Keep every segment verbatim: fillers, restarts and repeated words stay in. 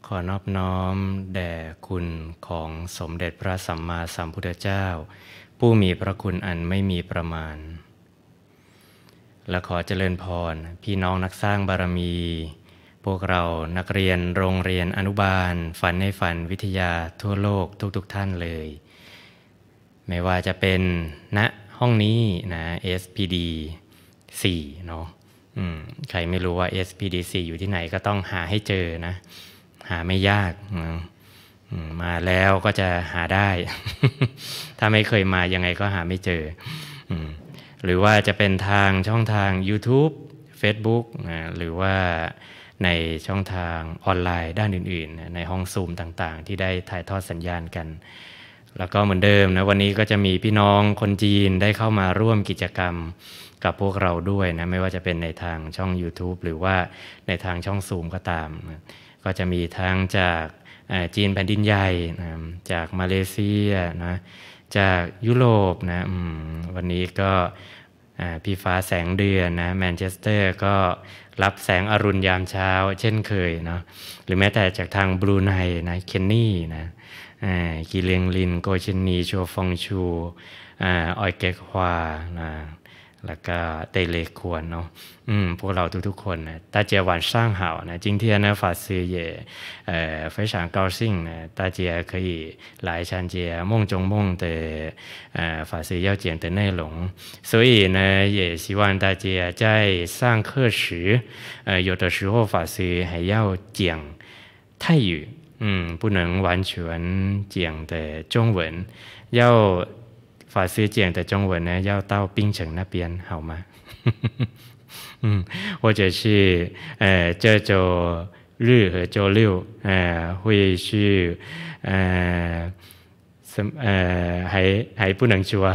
ขอนอบน้อมแด่คุณของสมเด็จพระสัมมาสัมพุทธเจ้าผู้มีพระคุณอันไม่มีประมาณและขอเจริญพรพี่น้องนักสร้างบารมีพวกเรานักเรียนโรงเรียนอนุบาลฝันในฝันวิทยาทั่วโลกทุกๆ ท่านเลยไม่ว่าจะเป็นณห้องนี้นะ เอส พี ดี สี่ เนาะใครไม่รู้ว่า เอส พี ดี สี่ อยู่ที่ไหนก็ต้องหาให้เจอนะหาไม่ยากนะมาแล้วก็จะหาได้ ถ้าไม่เคยมายังไงก็หาไม่เจอหรือว่าจะเป็นทางช่องทาง YouTube Facebook นะหรือว่าในช่องทางออนไลน์ด้านอื่นๆในห้องซูมต่างๆที่ได้ถ่ายทอดสัญญาณกันแล้วก็เหมือนเดิมนะวันนี้ก็จะมีพี่น้องคนจีนได้เข้ามาร่วมกิจกรรมกับพวกเราด้วยนะไม่ว่าจะเป็นในทางช่อง YouTube หรือว่าในทางช่องซูมก็ตามนะก็จะมีทั้งจากจีนแผ่นดินใหญ่นะจากมาเลเซียนะจากยุโรปนะวันนี้ก็พี่ฟ้าแสงเดือนนะแมนเชสเตอร์ก็รับแสงอรุณยามเช้าเช่นเคยเนาะหรือแม้แต่จากทางบรูไนนะเคนนี่นะกิเลียงลินโกชินีโชฟงชูออยเกกฮวานะแล้วก็เตเลควรเนาะอืมพวกเราทุกๆคนนะ大家晚上好呢今天呢法师也呃非常高兴呢大家可以来参加梦中梦的呃法师要讲的内容所以呢也希望大家在上课时呃有的时候法师还要讲泰语嗯不能完全讲的中文要法师讲的中文呢，要到槟城那边好吗？嗯，或者是呃这周日和周六呃会是呃什呃还还不能说，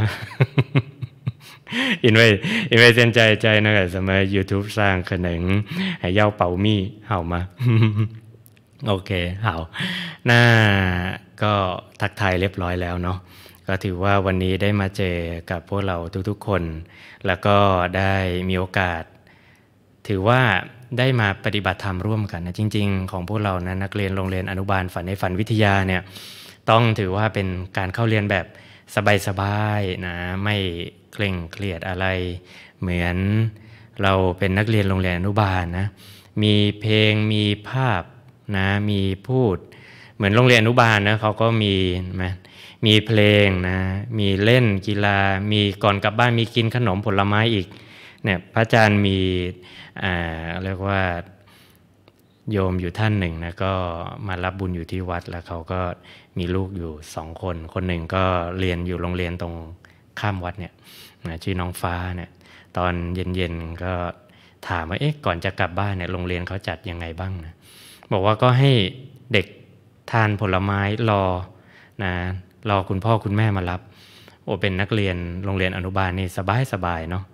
因为因为现在在那个什么 YouTube 上可能还要保密好吗？โอเค好那ก็ทักทายเรียบร้อยแล้วเนาะก็ถือว่าวันนี้ได้มาเจอกับพวกเราทุกๆคนแล้วก็ได้มีโอกาสถือว่าได้มาปฏิบัติธรรมร่วมกันนะจริงๆของพวกเรานะนักเรียนโรงเรียนอนุบาลฝันในฝันวิทยาเนี่ยต้องถือว่าเป็นการเข้าเรียนแบบสบายๆนะไม่เคร่งเครียดอะไรเหมือนเราเป็นนักเรียนโรงเรียนอนุบาลนะมีเพลงมีภาพนะมีพูดเหมือนโรงเรียนอนุบาลนะเขาก็มีนะมีเพลงนะมีเล่นกีฬามีก่อนกลับบ้านมีกินขนมผลไม้อีกเนี่ยพระอาจารย์มีอ่าเรียกว่าโยมอยู่ท่านหนึ่งนะก็มารับบุญอยู่ที่วัดแล้วเขาก็มีลูกอยู่สองคนคนหนึ่งก็เรียนอยู่โรงเรียนตรงข้ามวัดเนี่ยนะชื่อน้องฟ้าเนี่ยตอนเย็นๆก็ถามว่าเอ๊ะก่อนจะกลับบ้านเนี่ยโรงเรียนเขาจัดยังไงบ้างนะบอกว่าก็ให้เด็กทานผลไม้รอนะรอคุณพ่อคุณแม่มารับโอ้เป็นนักเรียนโรงเรียนอนุบาลนี่สบายสบายเนาะ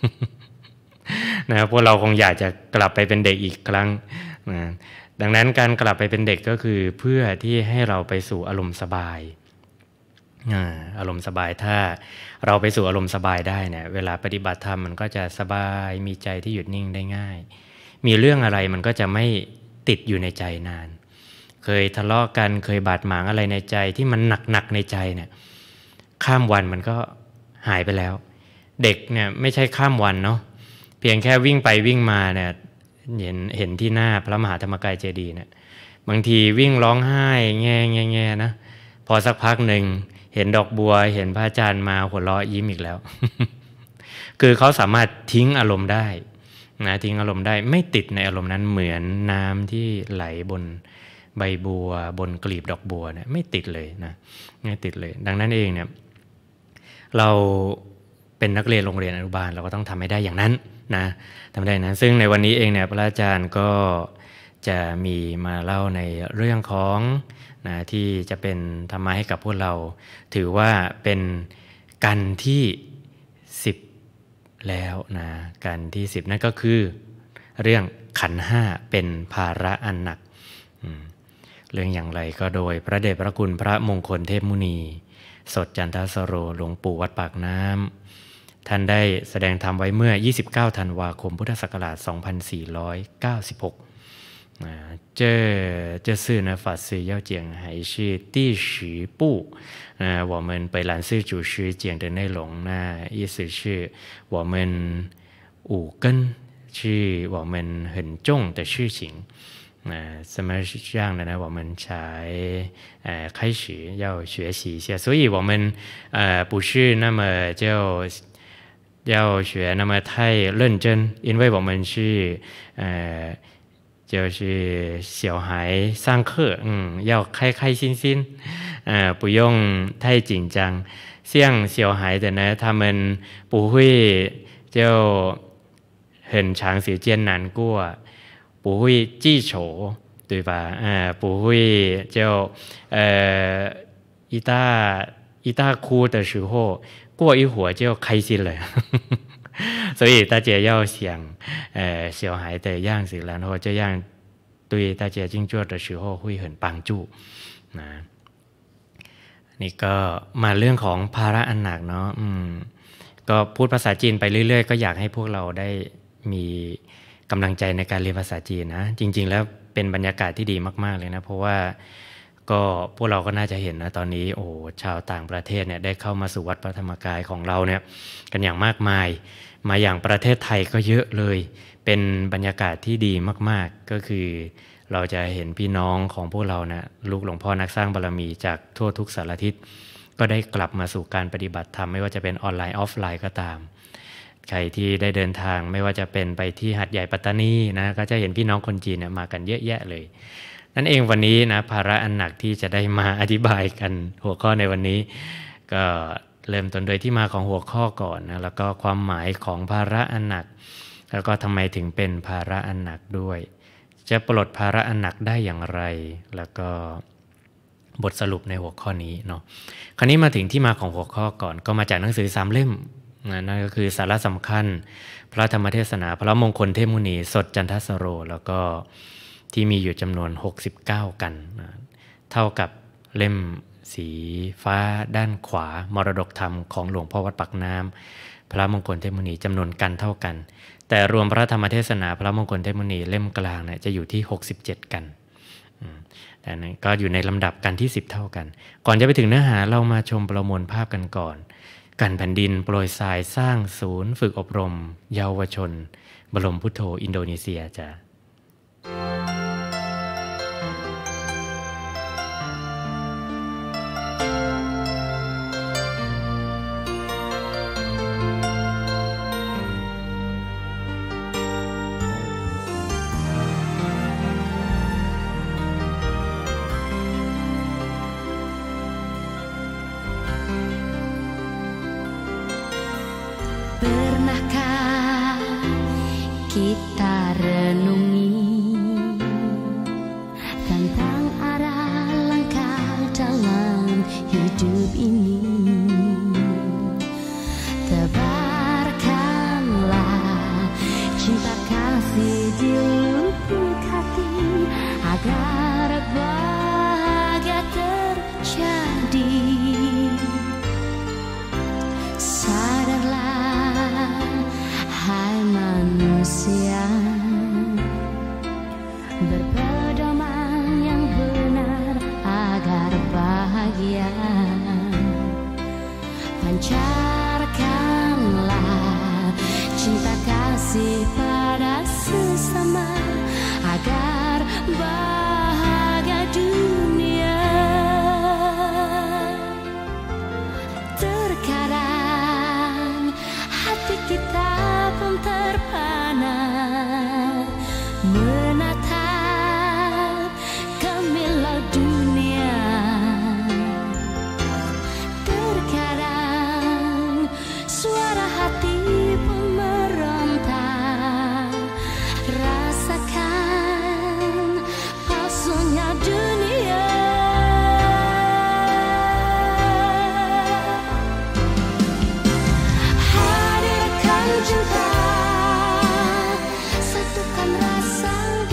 นะพวกเราคงอยากจะกลับไปเป็นเด็กอีกครั้งนะดังนั้นการกลับไปเป็นเด็กก็คือเพื่อที่ให้เราไปสู่อารมณ์สบายอารมณ์สบายถ้าเราไปสู่อารมณ์สบายได้เนี่ยเวลาปฏิบัติธรรมมันก็จะสบายมีใจที่หยุดนิ่งได้ง่ายมีเรื่องอะไรมันก็จะไม่ติดอยู่ในใจนานเคยทะเลาะกันเคยบาดหมางอะไรในใจที่มันหนักๆในใจเนี่ยข้ามวันมันก็หายไปแล้วเด็กเนี่ยไม่ใช่ข้ามวันเนาะเพียงแค่วิ่งไปวิ่งมาเนี่ยเห็นเห็นที่หน้าพระมหาธรรมกายเจดีย์เนี่ยบางทีวิ่งร้องไห้แง่แง่แง่นะพอสักพักหนึ่งเห็นดอกบัวเห็นพระอาจารย์มาหัวเราะยิ้มอีกแล้ว คือเขาสามารถทิ้งอารมณ์ได้นะทิ้งอารมณ์ได้ไม่ติดในอารมณ์นั้นเหมือนน้ำที่ไหลบนใบบัวบนกลีบดอกบัวเนี่ยไม่ติดเลยนะไม่ติดเลยดังนั้นเองเนี่ยเราเป็นนักเรียนโรงเรียนอนุบาลเราก็ต้องทำให้ได้อย่างนั้นนะทำได้นะซึ่งในวันนี้เองเนี่ยพระอาจารย์ก็จะมีมาเล่าในเรื่องของนะที่จะเป็นธรรมะให้กับพวกเราถือว่าเป็นกันที่สิบแล้วนะกันที่สิบนั่นก็คือเรื่องขันธ์ห้าเป็นภาระอันหนักเรื่องอย่างไรก็โดยพระเดชพระคุณพระมงคลเทพมุนีสดจันทสโรหลวงปู่วัดปากน้ำท่านได้แสดงธรรมไว้เมื่อยี่สิบเก้าธันวาคมพุทธศักราชสองพันสี่ร้อยเก้าสิบหก啊，这这次呢，法师要讲还是第十部，呃，我们北兰寺祖师讲的内容呢，意思是我们五根是我们很重的事情。呃，什么是这样的呢？我们才呃开始要学习一下，所以我们呃不是那么就要学那么太认真，因为我们是呃就是小孩上课，嗯，要开开心心，呃，不用太紧张。像小孩的呢，他们不会就很长时间难过。不会记仇，对吧？呃，不会就呃一大一大哭的时候，过一会儿就开心了。所以大家要想呃小孩的样子，然后这样对大家静坐的时候会很帮助นะนี่ก็มาเรื่องของภาระอันหนักเนาะอืมก็พูดภาษาจีนไปเรื่อยๆก็อยากให้พวกเราได้มีกำลังใจในการเรียนภาษาจีนนะจริงๆแล้วเป็นบรรยากาศที่ดีมากๆเลยนะเพราะว่าก็พวกเราก็น่าจะเห็นนะตอนนี้โอ้ชาวต่างประเทศเนี่ยได้เข้ามาสู่วัดพระธรรมกายของเราเนี่ยกันอย่างมากมายมาอย่างประเทศไทยก็เยอะเลยเป็นบรรยากาศที่ดีมากๆก็คือเราจะเห็นพี่น้องของพวกเรานะลูกหลวงพ่อนักสร้างบารมีจากทั่วทุกสารทิศก็ได้กลับมาสู่การปฏิบัติธรรมไม่ว่าจะเป็นออนไลน์ออฟไลน์ก็ตามใครที่ได้เดินทางไม่ว่าจะเป็นไปที่หาดใหญ่ปัตตานีนะก็จะเห็นพี่น้องคนจีนเนี่ยมากันเยอะแยะเลยนั่นเองวันนี้นะภาระอันหนักที่จะได้มาอธิบายกันหัวข้อในวันนี้ก็เริ่มต้นโดยที่มาของหัวข้อก่อนนะแล้วก็ความหมายของภาระอันหนักแล้วก็ทำไมถึงเป็นภาระอันหนักด้วยจะปลดภาระอันหนักได้อย่างไรแล้วก็บทสรุปในหัวข้อนี้เนาะคราวนี้มาถึงที่มาของหัวข้อก่อนก็มาจากหนังสือสามเล่มนั่นก็คือสาระสำคัญพระธรรมเทศนาพระมงคลเทพมุนีสดจันทสโรแล้วก็ที่มีอยู่จำนวนหกสิบเก้ากันเท่ากับเล่มสีฟ้าด้านขวามรดกธรรมของหลวงพ่อวัดปากน้ำพระมงคลเทพมุนีจำนวนกันเท่ากันแต่รวมพระธรรมเทศนาพระมงคลเทพมุนีเล่มกลางเนี่ยจะอยู่ที่หกสิบเจ็ดกันแต่นั้นก็อยู่ในลำดับกันที่สิบเท่ากันก่อนจะไปถึงเนื้อหาเรามาชมประมวลภาพกันก่อนกันแผ่นดินโปรยทรายสร้างศูนย์ฝึกอบรมเยาวชนบรมพุทโธอินโดนีเซียจ้ะ kita renungi tentang arah langkah dalam hidup ini. Tebarkanlah cinta kasih di lubuk hati agar bahagia terjadi. Sadarlah hai manusia, berpedoman yang benar agar bahagia. Pancarkanlah cinta kasih pada sesama agar bahagia dunia. Terkadang hati kita pun terpana menatap gemilau dunia. Terkadang suara hati pun meronta, rasakan palsunya dunia. Hadirkan cinta, satukan rasa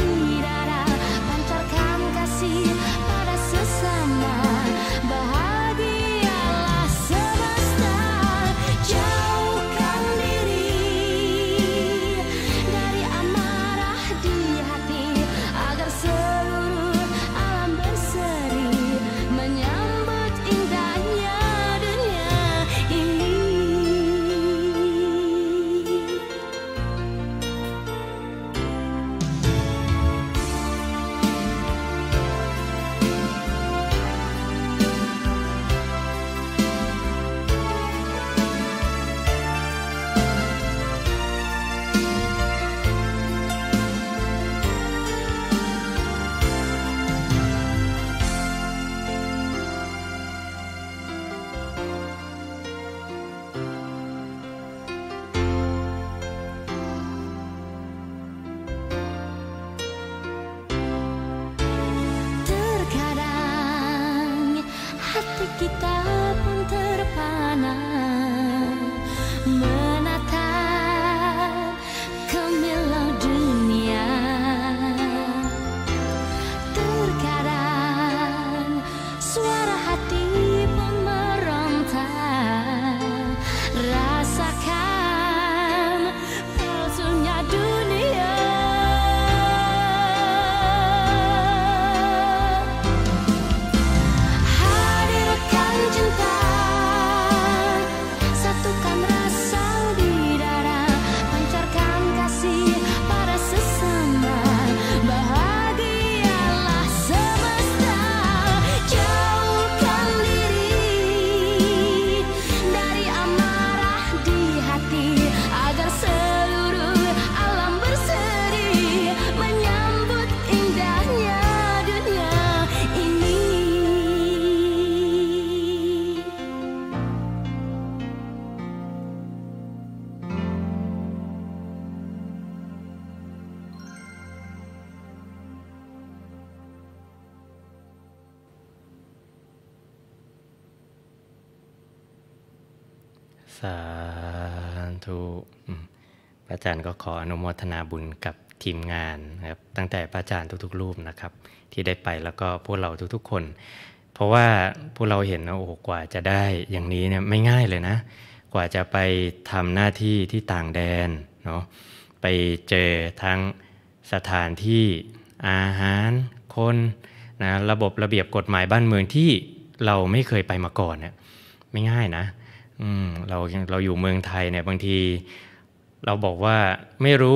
สาธุพระอาจารย์ก็ขออนุโมทนาบุญกับทีมงานนะครับตั้งแต่พระอาจารย์ทุกๆรูปนะครับที่ได้ไปแล้วก็พวกเราทุกๆคนเพราะว่าพวกเราเห็นนะโอ้โหกว่าจะได้อย่างนี้เนี่ยไม่ง่ายเลยนะกว่าจะไปทำหน้าที่ที่ต่างแดนเนาะไปเจอทั้งสถานที่อาหารคนนะระบบระเบียบกฎหมายบ้านเมืองที่เราไม่เคยไปมาก่อนเนี่ยไม่ง่ายนะอืมเราเราอยู่เมืองไทยเนี่ยบางทีเราบอกว่าไม่รู้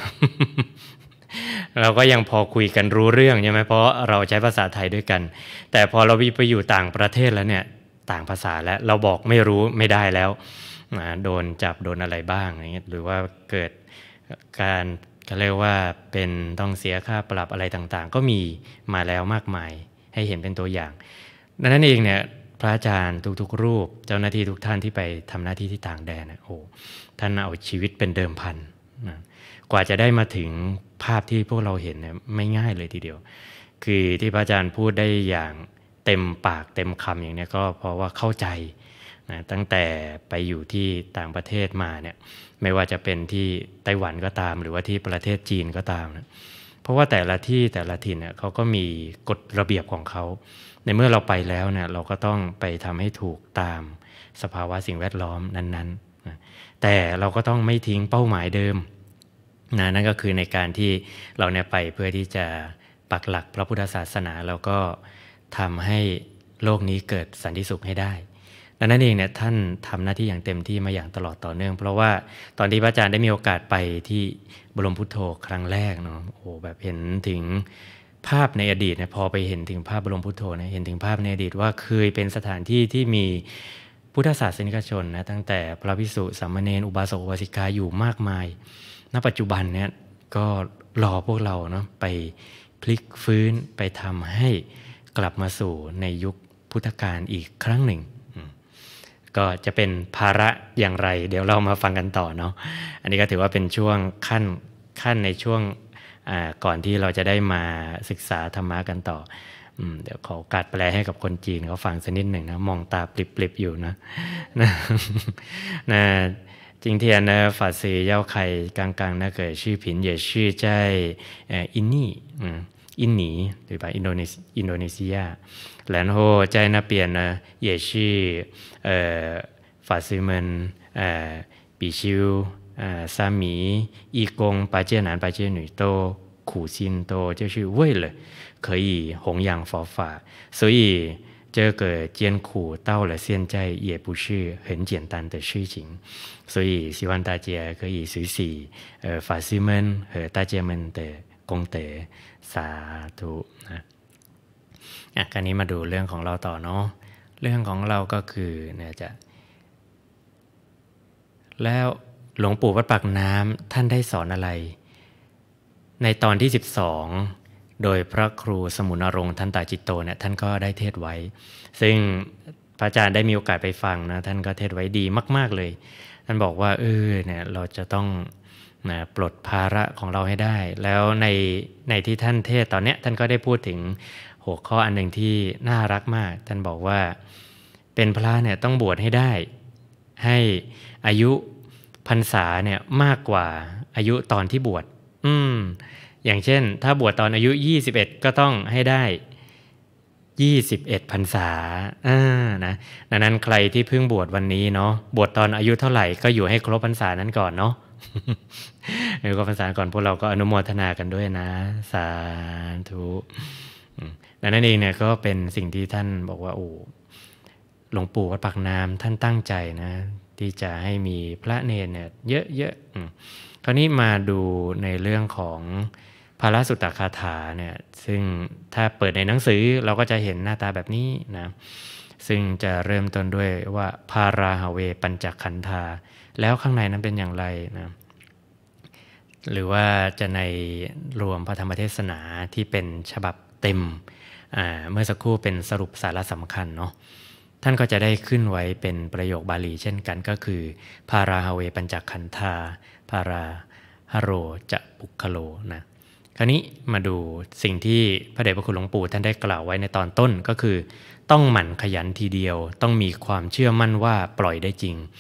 เราก็ยังพอคุยกันรู้เรื่องใช่ไหมเพราะเราใช้ภาษาไทยด้วยกันแต่พอเราไปอยู่ต่างประเทศแล้วเนี่ยต่างภาษาแล้วเราบอกไม่รู้ไม่ได้แล้วนะโดนจับโดนอะไรบ้างอย่างเงี้ยหรือว่าเกิดการก็เรียกว่าเป็นต้องเสียค่าปรับอะไรต่างๆก็มีมาแล้วมากมายให้เห็นเป็นตัวอย่างดังนั้นเองเนี่ยพระอาจารย์ทุกๆรูปเจ้าหน้าที่ทุกท่านที่ไปทำหน้าที่ที่ต่างแดนนะโอ้ท่านเอาชีวิตเป็นเดิมพันนะกว่าจะได้มาถึงภาพที่พวกเราเห็นเนี่ยไม่ง่ายเลยทีเดียวคือที่พระอาจารย์พูดได้อย่างเต็มปากเต็มคำอย่างนี้ก็เพราะว่าเข้าใจนะตั้งแต่ไปอยู่ที่ต่างประเทศมาเนี่ยไม่ว่าจะเป็นที่ไต้หวันก็ตามหรือว่าที่ประเทศจีนก็ตามนะเพราะว่าแต่ละที่แต่ละถิ่นเนี่ยเขาก็มีกฎระเบียบของเขาในเมื่อเราไปแล้วเนี่ยเราก็ต้องไปทำให้ถูกตามสภาวะสิ่งแวดล้อมนั้นๆนะแต่เราก็ต้องไม่ทิ้งเป้าหมายเดิมนะนั่นก็คือในการที่เราเนี่ยไปเพื่อที่จะปักหลักพระพุทธศาสนาแล้วก็ทำให้โลกนี้เกิดสันติสุขให้ได้ดังนั้นเองเนี่ยท่านทำหน้าที่อย่างเต็มที่มาอย่างตลอดต่อเนื่องเพราะว่าตอนที่พระอาจารย์ได้มีโอกาสไปที่บรมพุทโธครั้งแรกเนาะโอ้แบบเห็นถึงภาพในอดีตเนี่ยพอไปเห็นถึงภาพบรมพุทโธเนี่ยเห็นถึงภาพในอดีตว่าเคยเป็นสถานที่ที่มีพุทธศาสนิกชนนะตั้งแต่พระภิกษุสามเณรอุบาสกอุบาสิกาอยู่มากมายณปัจจุบันเนี่ยก็รอพวกเราเนาะไปพลิกฟื้นไปทำให้กลับมาสู่ในยุคพุทธกาลอีกครั้งหนึ่งก็จะเป็นภาระอย่างไรเดี๋ยวเรามาฟังกันต่อเนาะอันนี้ก็ถือว่าเป็นช่วงขั้นขั้นในช่วงก่อนที่เราจะได้มาศึกษาธรรมะกันต่อเดี๋ยวขอโอกาสแปลให้กับคนจีนเขาฟังสักนิดหนึ่งนะมองตาปลิบๆอยู่นะนะนะ今天呢，法师要开刚刚那个视频，也是在呃印尼，嗯，印尼对吧？印度尼印度尼西亚，然后在那边呢，也是呃法师们呃比丘呃沙弥义工八戒男八戒女都苦心都就是为了可以弘扬佛法，所以。这个艰苦到了现在也不是很简单的事情，所以希望大家可以学习呃法师们和大家们的功德สาธุนะอ่ะคราวนี้มาดูเรื่องของเราต่อเนาะเรื่องของเราก็คือเนี่ยจะแล้วหลวงปู่วัดปากน้ำท่านได้สอนอะไรในตอนที่สิบสองโดยพระครูสมุนรงค์ทันตาจิตโตเนี่ยท่านก็ได้เทศไว้ซึ่งพระอาจารย์ได้มีโอกาสไปฟังนะท่านก็เทศไว้ดีมากๆเลยท่านบอกว่าเออเนี่ยเราจะต้องนะปลดภาระของเราให้ได้แล้วในในที่ท่านเทศตอนเนี้ยท่านก็ได้พูดถึงหัวข้ออันหนึ่งที่น่ารักมากท่านบอกว่าเป็นพระเนี่ยต้องบวชให้ได้ให้อายุพรรษาเนี่ยมากกว่าอายุตอนที่บวชอืมอย่างเช่นถ้าบวชตอนอายุยี่สิบเอ็ดก็ต้องให้ได้ยี่สิบเอ็ดพรรษาอ่านะดังนั้นใครที่เพิ่งบวชวันนี้เนาะบวชตอนอายุเท่าไหร่ก็อยู่ให้ครบพรรษานั้นก่อนเนาะหรือก็พรรษาก่อนพวกเราก็อนุโมทนากันด้วยนะสาธุดังนั้นเองเนี่ยก็เป็นสิ่งที่ท่านบอกว่าโอ้หลวงปู่วัดปากน้ำท่านตั้งใจนะที่จะให้มีพระเนรเนี่ยเยอะๆคราวนี้มาดูในเรื่องของภาระสุตตคาถาเนี่ยซึ่งถ้าเปิดในหนังสือเราก็จะเห็นหน้าตาแบบนี้นะซึ่งจะเริ่มต้นด้วยว่าภาราหเวปัญจขันธาแล้วข้างในนั้นเป็นอย่างไรนะหรือว่าจะในรวมพระธรรมเทศนาที่เป็นฉบับเต็มเมื่อสักครู่เป็นสรุปสาระสำคัญเนาะท่านก็จะได้ขึ้นไว้เป็นประโยคบาลีเช่นกันก็คือภาราหเวปัญจขันธาภาราหโรจะปุคโลนะคราวนี้มาดูสิ่งที่พระเดชพระคุณหลวงปู่ท่านได้กล่าวไว้ในตอนต้นก็คือต้องหมั่นขยันทีเดียวต้องมีความเชื่อมั่นว่าปล่อยได้จริง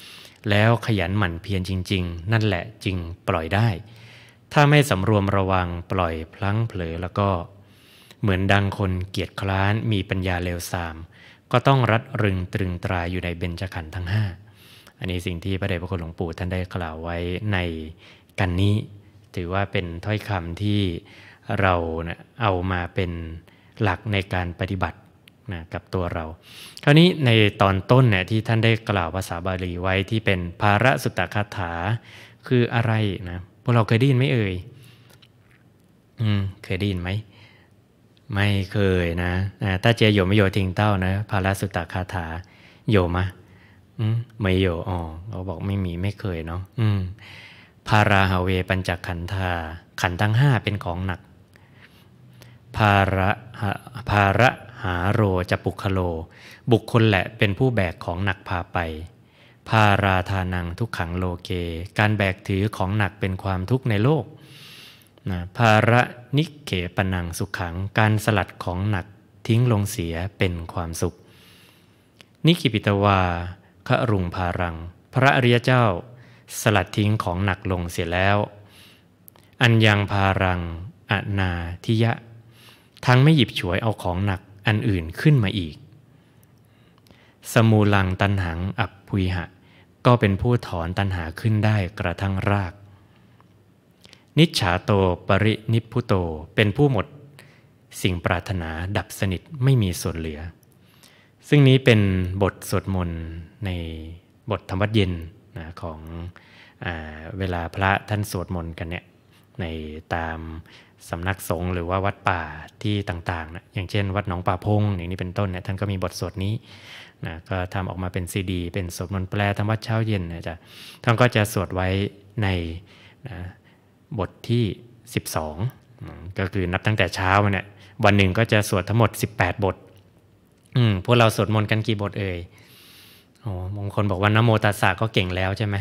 แล้วขยันหมั่นเพียรจริงๆนั่นแหละจึงปล่อยได้ถ้าไม่สำรวมระวังปล่อยพลั้งเผลอแล้วก็เหมือนดังคนเกียจคร้านมีปัญญาเลวทรามก็ต้องรัดรึงตรึงตรายอยู่ในเบญจขันธ์ทั้งห้าอันนี้สิ่งที่พระเดชพระคุณหลวงปู่ท่านได้กล่าวไว้ในกันนี้ถือว่าเป็นถ้อยคำที่เรานะเอามาเป็นหลักในการปฏิบัตินะกับตัวเราคราวนี้ในตอนต้นเนี่ยที่ท่านได้กล่าวภาษาบาลีไว้ที่เป็นภาระสุตตคาถาคืออะไรนะพวกเราเคยได้ยินไหมเอ่ยอืมเคยได้ยินไหมไม่เคยนะถ้าเจโยไม่โยทิงเต้านะภาระสุตตคาถาโยมะอืมไม่โยอ๋อเขาบอกไม่มีไม่เคยเนาะอืมภาราหาเวปัญจขันธาขันธ์ทั้งห้าเป็นของหนักภาระภาระหาโรจะปุคโลบุคคลแหละเป็นผู้แบกของหนักพาไปภาราทานังทุกขังโลเกการแบกถือของหนักเป็นความทุกข์ในโลกนะภาระนิเขปนังสุขขังการสลัดของหนักทิ้งลงเสียเป็นความสุขนิคิปิตวาขรุงภารังพระอริยเจ้าสลัดทิ้งของหนักลงเสียแล้วอัญญังภารังอนาทิยะทั้งไม่หยิบฉวยเอาของหนักอันอื่นขึ้นมาอีกสมูลังตันหังอัปพุยหะก็เป็นผู้ถอนตันหาขึ้นได้กระทั่งรากนิจฉาโตปรินิพพุโตเป็นผู้หมดสิ่งปรารถนาดับสนิทไม่มีส่วนเหลือซึ่งนี้เป็นบทสวดมนต์ในบทธรรมวัดเย็นนะของอ่าเวลาพระท่านสวดมนต์กันเนี่ยในตามสำนักสงฆ์หรือว่าวัดป่าที่ต่างๆนะอย่างเช่นวัดหนองป่าพงอย่างนี้เป็นต้นเนี่ยท่านก็มีบทสวดนี้นะก็ทำออกมาเป็นซีดีเป็นสวดมนต์แปลธรรมวัดเช้าเย็นนะจ๊ะท่านก็จะสวดไว้ในนะบทที่สิบสองก็คือนับตั้งแต่เช้ามาเนี่ยวันหนึ่งก็จะสวดทั้งหมดสิบแปดบทอืมพวกเราสวดมนต์กันกี่บทเอ่ยโอ้บางคนบอกว่านะโมตัสสะก็เก่งแล้วใช่ไหม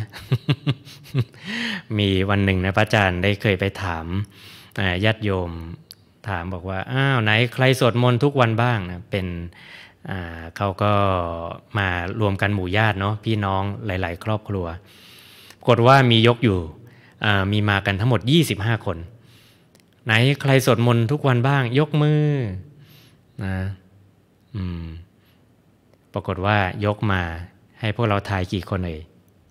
มีวันหนึ่งนะพระอาจารย์ได้เคยไปถามญาติโยมถามบอกว่าอ้าวไหนใครสวดมนต์ทุกวันบ้างนะเป็นเขาก็มารวมกันหมู่ญาติเนาะพี่น้องหลายๆครอบครัวปรากฏว่ามียกอยู่มีมากันทั้งหมดยี่สิบห้าคนไหนใครสวดมนต์ทุกวันบ้างยกมือนะอืมปรากฏว่ายกมาให้พวกเราทายกี่คนเอ่ย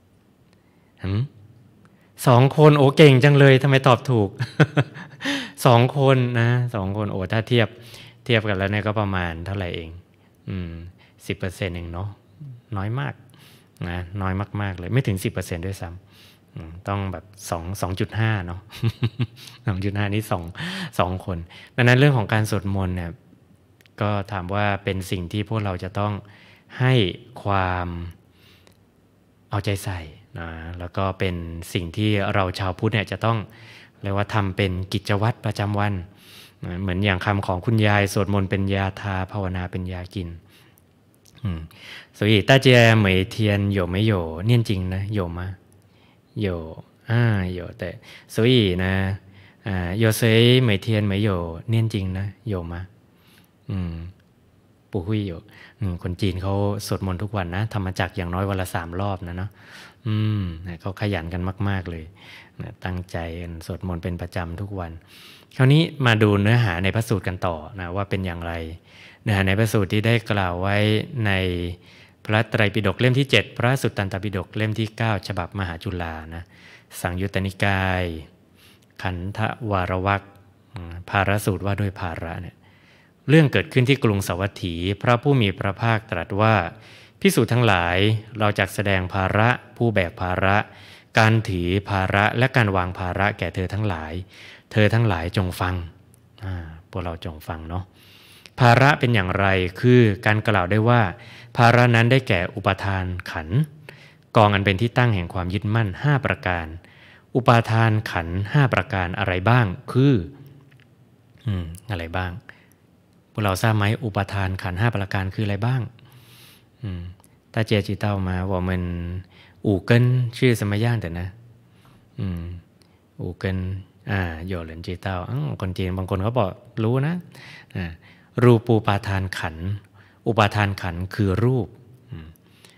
สองคนโอ้เก่งจังเลยทำไมตอบถูก สองคนนะสองคนโอ้ถ้าเทียบเทียบกันแล้วเนี่ยก็ประมาณเท่าไหร่เองอืมสิบเปอร์เซ็นต์เองเนาะน้อยมากนะน้อยมากๆเลยไม่ถึงสิบเปอร์เซ็นต์ด้วยซ้ำต้องแบบสองสองจุดห้าเนาะ สองจุดห้านี่สองสองคนดังนั้นเรื่องของการสวดมนต์เนี่ยก็ถามว่าเป็นสิ่งที่พวกเราจะต้องให้ความเอาใจใส่นะแล้วก็เป็นสิ่งที่เราชาวพุทธเนี่ยจะต้องเรียกว่าทำเป็นกิจวัตรประจำวันนะเหมือนอย่างคำของคุณยายสวดมนต์เป็นยาทาภาวนาเป็นยากิน所以大家每天有没有念经呢？有吗？有啊，有的。所以呢，啊，有谁每天没有念经呢？有吗？嗯，不会有。อืมคนจีนเขาสวดมนต์ทุกวันนะทำมาจากอย่างน้อยวันละสามรอบนะเนาะอืมเขาขยันกันมากๆเลยนะตั้งใจสวดมนต์เป็นประจำทุกวันคราวนี้มาดูเนื้อหาในพระสูตรกันต่อนะว่าเป็นอย่างไรเนื้อหาในพระสูตรที่ได้กล่าวไว้ในพระไตรปิฎกเล่มที่เจ็ดพระสุตตันตปิฎกเล่มที่เก้าฉบับมหาจุฬานะสังยุตตนิกายขันธวารวรรคภาระสูตรว่าด้วยภาระเนี่ยเรื่องเกิดขึ้นที่กรุงสาวัตถีพระผู้มีพระภาคตรัสว่าภิกษุทั้งหลายเราจักแสดงภาระผู้แบกภาระการถือภาระและการวางภาระแก่เธอทั้งหลายเธอทั้งหลายจงฟังพวกเราจงฟังเนาะภาระเป็นอย่างไรคือการกล่าวได้ว่าภาระนั้นได้แก่อุปทานขันธ์กองอันเป็นที่ตั้งแห่งความยึดมั่นห้าประการอุปทานขันธ์ห้าประการอะไรบ้างคืออืมอะไรบ้างพวกเราทราบไหมอุปทานขันธ์ห้าประการคืออะไรบ้างอืม大家知道吗我们五根是什么样的呢嗯五根อ่า有人知道อ๋อคนจีนบางคนเขาบอกรู้นะอ่ารูปูปาทานขันธ์อุปาทานขันธ์คือรูป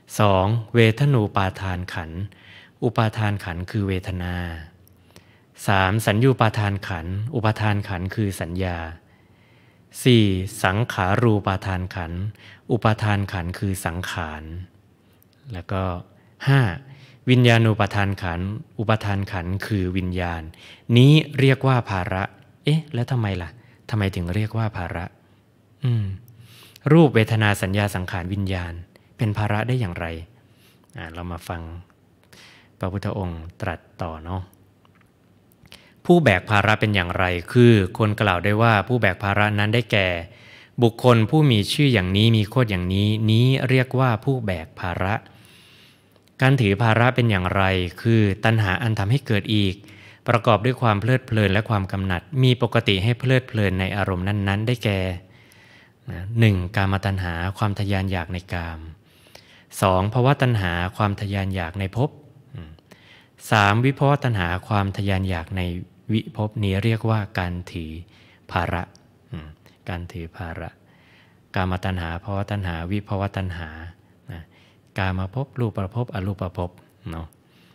สองเวทนูปาทานขันธ์อุปาทานขันธ์คือเวทนาสามสัญญูปาทานขันธ์อุปาทานขันธ์คือสัญญาสี่สังขารูปาทานขันธ์อุปาทานขันธ์คือสังขารแล้วก็ห้าวิญญาณูปาทานขันธ์อุปาทานขันธ์คือวิญญาณนี้เรียกว่าภาระเอ๊ะแล้วทำไมล่ะทำไมถึงเรียกว่าภาระอืมรูปเวทนาสัญญาสังขารวิญญาณเป็นภาระได้อย่างไรอ่าเรามาฟังพระพุทธองค์ตรัสต่อเนาะผู้แบกภาระเป็นอย่างไรคือคนกล่าวได้ว่าผู้แบกภาระนั้นได้แก่บุคคลผู้มีชื่ออย่างนี้มีโคดอย่างนี้นี้เรียกว่าผู้แบกภาระการถือภาระเป็นอย่างไรคือตัณหาอันทำให้เกิดอีกประกอบด้วยความเพลิดเพลินและความกำหนัดมีปกติให้เพลิดเพลินในอารมณ์นั้นๆได้แก่หนึ่งกามตัณหาความทะยานอยากในกามสองภวตัณหาความทะยานอยากในภพสามวิภวตัณหาความทะยานอยากในวิภพนี้เรียกว่าการถือภาระการถือภาระกามตัณหาภวตัณหาวิภวตัณหากามภพรูปภพอรูปภพเนาะ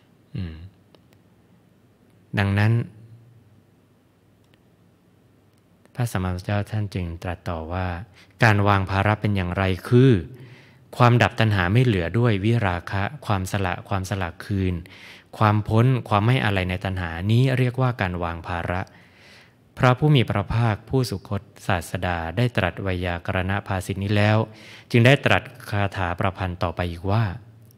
ดังนั้นพระสัมมาสัมพุทธเจ้าท่านจึงตรัสต่อว่าการวางภาระเป็นอย่างไรคือความดับตัณหาไม่เหลือด้วยวิราคะความสละความสละคืนความพ้นความไม่อะไรในตัณหานี้เรียกว่าการวางภาระพระผู้มีพระภาคผู้สุคตศาสดาได้ตรัสไวยากรณภาษิตนี้แล้วจึงได้ตรัสคาถาประพันธ์ต่อไปอีกว่า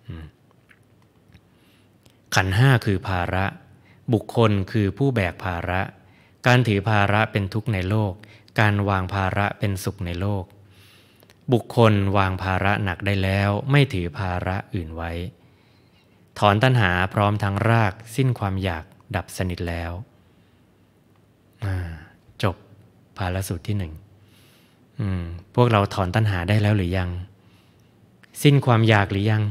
ขันธ์ห้าคือภาระบุคคลคือผู้แบกภาระการถือภาระเป็นทุกข์ในโลกการวางภาระเป็นสุขในโลกบุคคลวางภาระหนักได้แล้วไม่ถือภาระอื่นไว้ถอนตัณหาพร้อมทั้งรากสิ้นความอยากดับสนิทแล้วจบภารสูตรที่หนึ่งพวกเราถอนตัณหาได้แล้วหรือยังสิ้นความอยากหรือยัง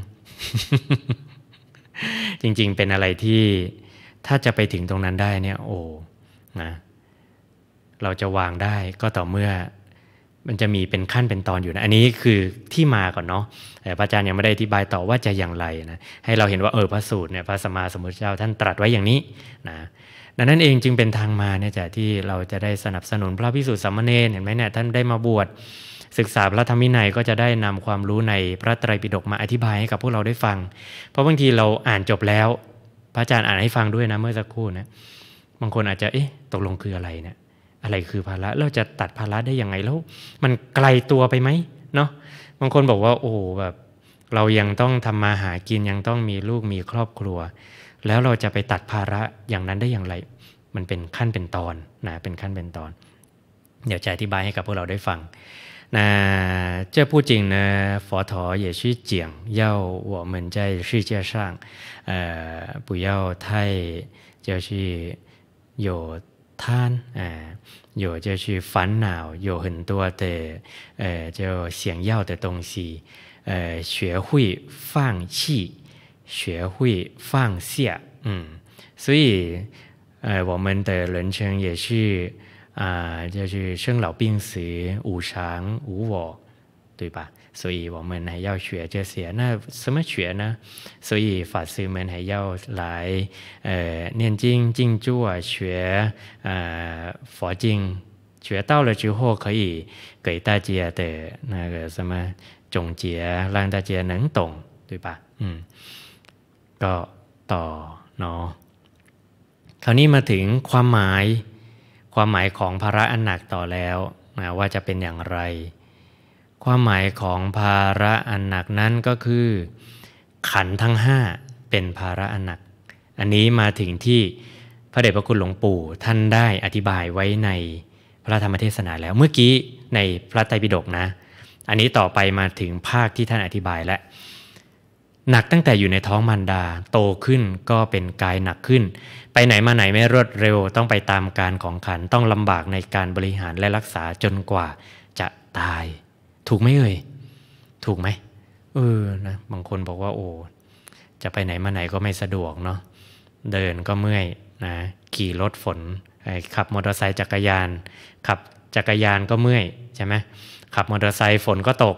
จริงๆเป็นอะไรที่ถ้าจะไปถึงตรงนั้นได้เนี่ยโอ้นะเราจะวางได้ก็ต่อเมื่อมันจะมีเป็นขั้นเป็นตอนอยู่นะอันนี้คือที่มาก่อนเนาะแต่พระอาจารย์ยังไม่ได้อธิบายต่อว่าจะอย่างไรนะให้เราเห็นว่าเออพระสูตรเนี่ยพระสัมมาสัมพุทธเจ้าท่านตรัสไว้อย่างนี้นะดังนั้นเองจึงเป็นทางมาเนี่ยจ้ะที่เราจะได้สนับสนุนพระภิกษุสามเณรเห็นไหมเนี่ยท่านได้มาบวชศึกษาพระธรรมวินัยก็จะได้นำความรู้ในพระไตรปิฎกมาอธิบายให้กับพวกเราได้ฟังเพราะบางทีเราอ่านจบแล้วพระอาจารย์อ่านให้ฟังด้วยนะเมื่อสักครู่นะบางคนอาจจะเอ๊ะตกลงคืออะไรเนี่ยอะไรคือภาระเราจะตัดภาระได้ยังไงแล้วมันไกลตัวไปไหมเนาะบางคนบอกว่าโอ้แบบเรายังต้องทำมาหากินยังต้องมีลูกมีครอบครัวแล้วเราจะไปตัดภาระอย่างนั้นได้อย่างไรมันเป็นขั้นเป็นตอนนะเป็นขั้นเป็นตอนเดี๋ยวจะอธิบายให้กับพวกเราได้ฟัง那这不仅呢，佛陀也是讲要我们在世界上，呃，不要太就是有贪，呃，有就是烦恼，有很多的呃就想要的东西，呃，学会放弃，学会放下，嗯，所以呃，我们的人生也是。啊，就是生老病死无常无我，对吧？所以我们还要学这些。那什么学呢？所以法师们还要来呃念经静坐，学呃佛经，学到了之后可以给大家的那个什么总结，让大家能懂，对吧？嗯，ก็ต่อเนาะคราวนี้มาถึงความหมายความหมายของภาระอันหนักต่อแล้วนะว่าจะเป็นอย่างไรความหมายของภาระอันหนักนั้นก็คือขันธ์ทั้งห้าเป็นภาระอันหนักอันนี้มาถึงที่พระเดชพระคุณหลวงปู่ท่านได้อธิบายไว้ในพระธรรมเทศนาแล้วเมื่อกี้ในพระไตรปิฎกนะอันนี้ต่อไปมาถึงภาคที่ท่านอธิบายแล้วหนักตั้งแต่อยู่ในท้องมารดาโตขึ้นก็เป็นกายหนักขึ้นไปไหนมาไหนไม่รวดเร็วต้องไปตามการของขันธ์ต้องลำบากในการบริหารและรักษาจนกว่าจะตายถูกไหมเอ่ยถูกไหมเออนะบางคนบอกว่าโอ้จะไปไหนมาไหนก็ไม่สะดวกเนาะเดินก็เมื่อยนะขี่รถฝนขับมอเตอร์ไซค์จักรยานขับจักรยานก็เมื่อยใช่ไหมขับมอเตอร์ไซค์ฝนก็ตก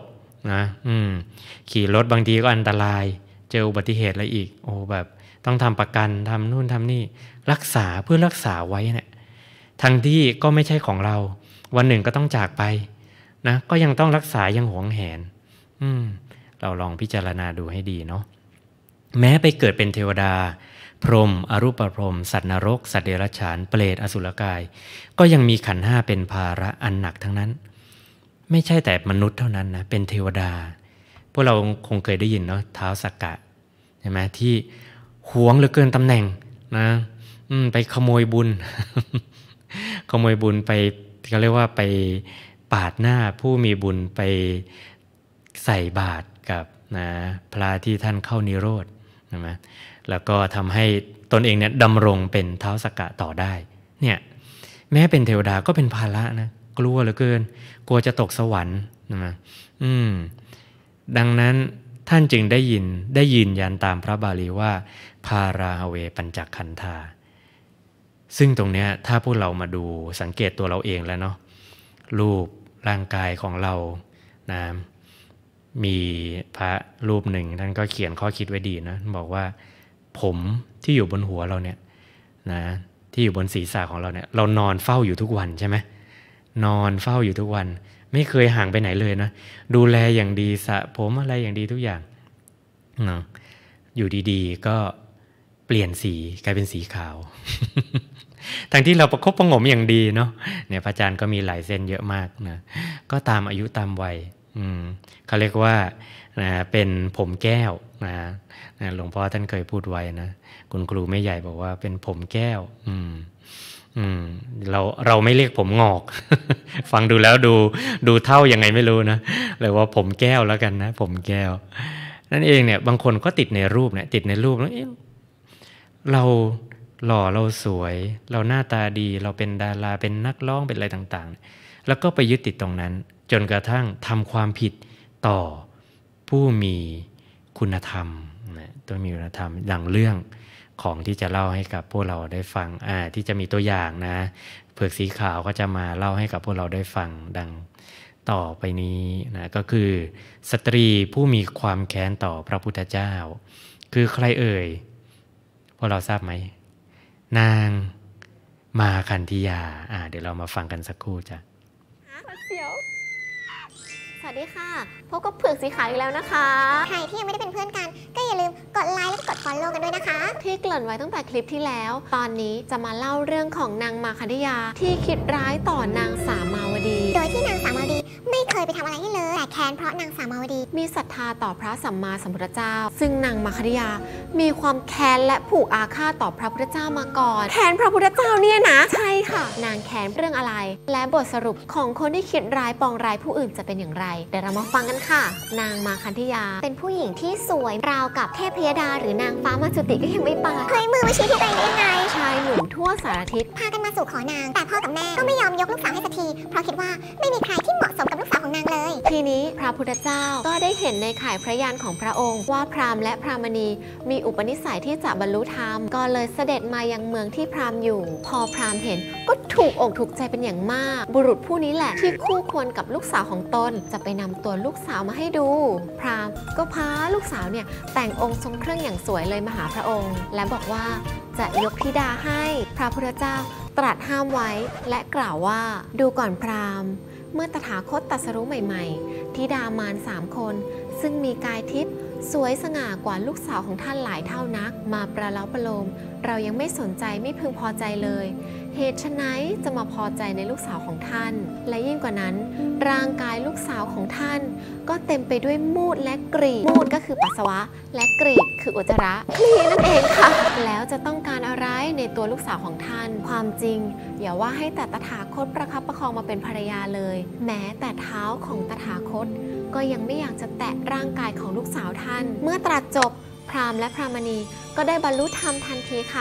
นะอืมขี่รถบางทีก็อันตรายเจออุบัติเหตุอะไรอีกโอ้แบบต้องทำประกันทำนู่นทำนี่รักษาเพื่อรักษาไว้เนี่ยทั้งที่ก็ไม่ใช่ของเราวันหนึ่งก็ต้องจากไปนะก็ยังต้องรักษายังหวงแหนอืมเราลองพิจารณาดูให้ดีเนาะแม้ไปเกิดเป็นเทวดาพรหมอรูปพรหมสัตว์นรกสัตว์เดรัจฉานเปรตอสุรกายก็ยังมีขันธ์ห้าเป็นภาระอันหนักทั้งนั้นไม่ใช่แต่มนุษย์เท่านั้นนะเป็นเทวดาพวกเราคงเคยได้ยินเนาะท้าวสักกะใช่ไหมที่หวงเหลือเกินตำแหน่งนะอืมไปขโมยบุญ ขโมยบุญไปเขาเรียกว่าไปปาดหน้าผู้มีบุญไปใส่บาตรกับนะพระที่ท่านเข้านิโรธใช่ไหมแล้วก็ทำให้ตนเองเนี่ยดำรงเป็นท้าวสักกะต่อได้เนี่ยแม้เป็นเทวดาก็เป็นภาระนะกลัวเหลือเกินกลัวจะตกสวรรค์นะอืมดังนั้นท่านจึงได้ยินได้ยืนยันตามพระบาลีว่าภาราเวปัญจขันธาซึ่งตรงเนี้ยถ้าพวกเรามาดูสังเกตตัวเราเองแล้วเนาะรูปร่างกายของเรานะมีพระรูปหนึ่งท่านก็เขียนข้อคิดไว้ดีนะบอกว่าผมที่อยู่บนหัวเราเนี่ยนะที่อยู่บนศีรษะของเราเนี่ยเรานอนเฝ้าอยู่ทุกวันใช่ไหมนอนเฝ้าอยู่ทุกวันไม่เคยห่างไปไหนเลยนะดูแลอย่างดีสระผมอะไรอย่างดีทุกอย่างเนาะอยู่ดีๆก็เปลี่ยนสีกลายเป็นสีขาว ทั้งที่เราประคบประหงมอย่างดีเนาะเนี่ยพระอาจารย์ก็มีหลายเส้นเยอะมากนะก็ตามอายุตามวัยอืมเขาเรียกว่านะเป็นผมแก้วนะนะหลวงพ่อท่านเคยพูดไว้นะคุณครูแม่ใหญ่บอกว่าเป็นผมแก้วอืมอืมเราเราไม่เรียกผมงอก ฟังดูแล้วดูดูเท่ายังไงไม่รู้นะเลยว่าผมแก้วแล้วกันนะผมแก้วนั่นเองเนี่ยบางคนก็ติดในรูปเนี่ยติดในรูปแล้วเราหล่อเราสวยเราหน้าตาดีเราเป็นดาราเป็นนักร้องเป็นอะไรต่างๆแล้วก็ไปยึดติดตรงนั้นจนกระทั่งทำความผิดต่อผู้มีคุณธรรมนะตัวมีคุณธรรมดังเรื่องของที่จะเล่าให้กับพวกเราได้ฟังอ่าที่จะมีตัวอย่างนะเผือกสีขาวก็จะมาเล่าให้กับพวกเราได้ฟังดังต่อไปนี้นะก็คือสตรีผู้มีความแค้นต่อพระพุทธเจ้าคือใครเอ่ยพวกเราทราบไหมนางมาคันธียาอ่าเดี๋ยวเรามาฟังกันสักครู่จ้ะเสียวสวัสดีค่ะพบกับเผือกสีขาวอีกแล้วนะคะใครที่ยังไม่ได้เป็นเพื่อนกันก็อย่าลืมกดไลค์และกด follow กันด้วยนะคะที่เกริ่นไว้ตั้งแต่คลิปที่แล้วตอนนี้จะมาเล่าเรื่องของนางมาคันธียาที่คิดร้ายต่อนางสามาวดีโดยที่นางสามาวดีไม่เคยไปทำอะไรให้เลยแต่แค้นเพราะนางสามาวดีมีศรัทธาต่อพระสัมมาสัมพุทธเจ้าซึ่งนางมาคันธียามีความแค้นและผูกอาฆาตต่อพระพุทธเจ้ามาก่อนแค้นพระพุทธเจ้าเนี่ยนะใช่ค่ะนางแค้นเรื่องอะไรและบทสรุปของคนที่คิดร้ายปองร้ายผู้อื่นจะเป็นอย่างไรเดี๋ยวเรามาฟังกันค่ะนางมาคันธียาเป็นผู้หญิงที่สวยราวกับเทพยดาหรือนางฟ้ามาจุติก็ยังไม่ปานเคยมือมาชี้ที่ตัวเองได้ยังไงชายหนุ่มทั่วสารทิศพากันมาสู่ขอนางแต่พ่อกับแม่ก็ไม่ยอมยกลูกสาวให้สักทีเพราะคิดว่าไม่มีใครที่เหมาะสมกับลูกสาวของนางเลยทีนี้พระพุทธเจ้าก็ได้เห็นในข่ายพระยานของพระองค์ว่าพราหมณ์และพรามณีมีอุปนิสัยที่จะบรรลุธรรมก็เลยเสด็จมายังเมืองที่พราหมณ์อยู่พอพราหมณ์เห็นก็ถูกอกถูกใจเป็นอย่างมากบุรุษผู้นี้แหละที่คู่ควรกับลูกสาวของตนจะไปนำตัวลูกสาวมาให้ดูพราหมณ์ก็พาลูกสาวเนี่ยแต่งองค์ทรงเครื่องอย่างสวยเลยมาหาพระองค์และบอกว่าจะยกธิดาให้พระพุทธเจ้าตรัสห้ามไว้และกล่าวว่าดูก่อนพราหมณ์เมื่อตถาคตตรัสรู้ใหม่ๆธิดามารสามคนซึ่งมีกายทิพย์สวยสง่ากว่าลูกสาวของท่านหลายเท่านักมาประเล้าประโลมเรายังไม่สนใจไม่พึงพอใจเลยเหตุไฉนจะมาพอใจในลูกสาวของท่านและยิ่งกว่านั้นร่างกายลูกสาวของท่านก็เต็มไปด้วยมูดและกรีดมูดก็คือปัสสาวะและกรีดคืออุจจาระคลีนั่นเองค่ะแล้วจะต้องการอะไรในตัวลูกสาวของท่านความจริงอย่าว่าให้แต่ตถาคตประคับประคองมาเป็นภรรยาเลยแม้แต่เท้าของตถาคตก็ยังไม่อยากจะแตะร่างกายของลูกสาวท่านเมื่อตรัสจบพราหมณ์และพรามณีก็ได้บรรลุธรรมทันทีค่ะ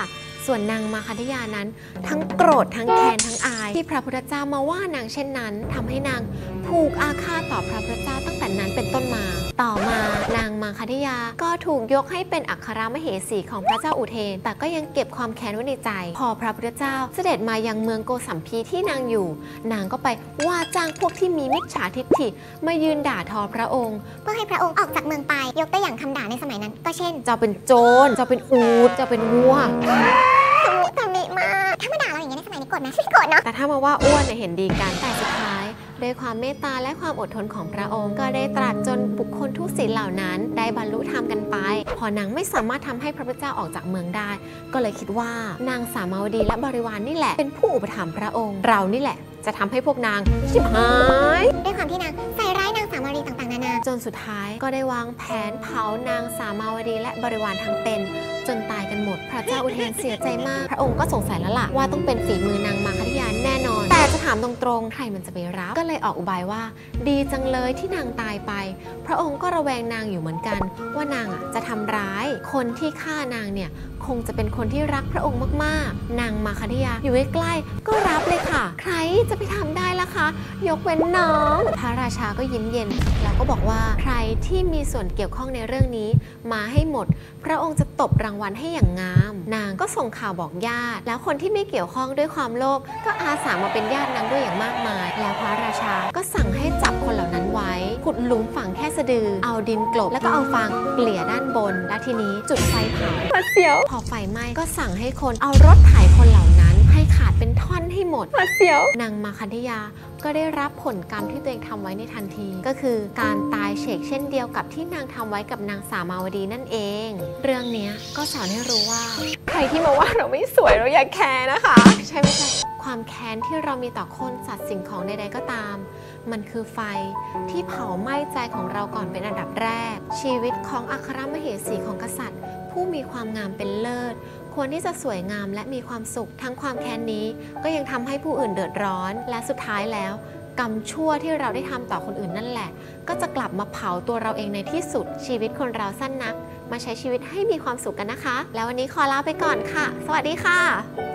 ส่วนนางมาคันธยานั้นทั้งโกรธทั้งแค้นทั้งอายที่พระพุทธเจ้ามาว่านางเช่นนั้นทำให้นางผูกอาฆาตต่อพระพุทธเจ้าตั้งแต่นั้นเป็นต้นมาต่อมานางมาคันธยาก็ถูกยกให้เป็นอัครมเหสีของพระเจ้าอุเทนแต่ก็ยังเก็บความแค้นไว้ในใจพอพระพุทธเจ้าเสด็จมายังเมืองโกสัมพีที่นางอยู่นางก็ไปว่าจ้างพวกที่มีมิจฉาทิฏฐิมายืนด่าทอพระองค์เพื่อให้พระองค์ออกจากเมืองไปยกตัวอย่างคำด่าในสมัยนั้นก็เช่นเจ้าเป็นโจรเจ้าเป็นอูฐเจ้าเป็นวัวสมุตมิมากถ้ามาด่าเราอย่างนี้ในสมัยนี้โกรธไหมไม่โกรธเนาะแต่ถ้ามาว่าอ้วนเนี่ยเห็นดีกันแต่สุดท้ายด้วยความเมตตาและความอดทนของพระองค์ก็ได้ตรัสจนบุคคลทุศีลเหล่านั้นได้บรรลุธรรมกันไปพอนางไม่สามารถทำให้พระพุทธเจ้าออกจากเมืองได้ก็เลยคิดว่านางสามาวดีและบริวาร น, นี่แหละเป็นผู้อุปถัมภ์พระองค์เรานี่แหละจะทำให้พวกนางชิบหายด้วยความที่นางใส่ร้ายนางสามาวดีต่างๆนานาจนสุดท้ายก็ได้วางแผนเผานางสามาวดีและบริวารทั้งเป็นจนตายกันหมดพระเจ้าอุเทนเสียใจมากพระองค์ก็สงสัยแล้วล่ะว่าต้องเป็นฝีมือนางมาคันธยาแน่นอนแต่จะถามตรงๆใครมันจะไปรับก็เลยออกอุบายว่าดีจังเลยที่นางตายไปพระองค์ก็ระแวงนางอยู่เหมือนกันว่านางอ่ะจะทำร้ายคนที่ฆ่านางเนี่ยคงจะเป็นคนที่รักพระองค์มากๆนางมาคันธยาอยู่ใกล้ๆก็รับเลยค่ะใครจะไปทำได้ล่ะคะยกเว้นน้องพระราชาก็ยิ้มเย็นแล้วก็บอกว่าใครที่มีส่วนเกี่ยวข้องในเรื่องนี้มาให้หมดพระองค์จะตบรางวัลให้อย่างงามนางก็ส่งข่าวบอกญาติแล้วคนที่ไม่เกี่ยวข้องด้วยความโลภก็อาสามาเป็นญาตินางด้วยอย่างมากมายแล้วพระราชาก็สั่งให้จับคนเหล่านั้นไว้ขุดหลุมฝังแค่สะดือเอาดินกลบแล้วก็เอาฟางเกลี่ยด้านบนและทีนี้จุดไฟเผาพอเสียวพอไฟไหม้ก็สั่งให้คนเอารถไถคนเหล่านั้นให้ขาดเป็นท่อนให้หมดพอเสียวนางมาคันธยาก็ได้รับผลกรรมที่ตัวเองทำไว้ในทันทีก็คือการตายเฉกเช่นเดียวกับที่นางทำไว้กับนางสามาวดีนั่นเองเรื่องนี้ก็สอนให้รู้ว่าใครที่มาว่าเราไม่สวยเราอย่าแคร์นะคะใช่ไม่ใช่ความแค้นที่เรามีต่อคนสัตว์สิ่งของใดๆก็ตามมันคือไฟที่เผาไหม้ใจของเราก่อนเป็นอันดับแรกชีวิตของอัครมเหสีของกษัตริย์ผู้มีความงามเป็นเลิศควรที่จะสวยงามและมีความสุขทั้งความแค้นนี้ก็ยังทำให้ผู้อื่นเดือดร้อนและสุดท้ายแล้วกรรมชั่วที่เราได้ทำต่อคนอื่นนั่นแหละก็จะกลับมาเผาตัวเราเองในที่สุดชีวิตคนเราสั้นนักมาใช้ชีวิตให้มีความสุขกันนะคะแล้ววันนี้ขอลาไปก่อนค่ะสวัสดีค่ะ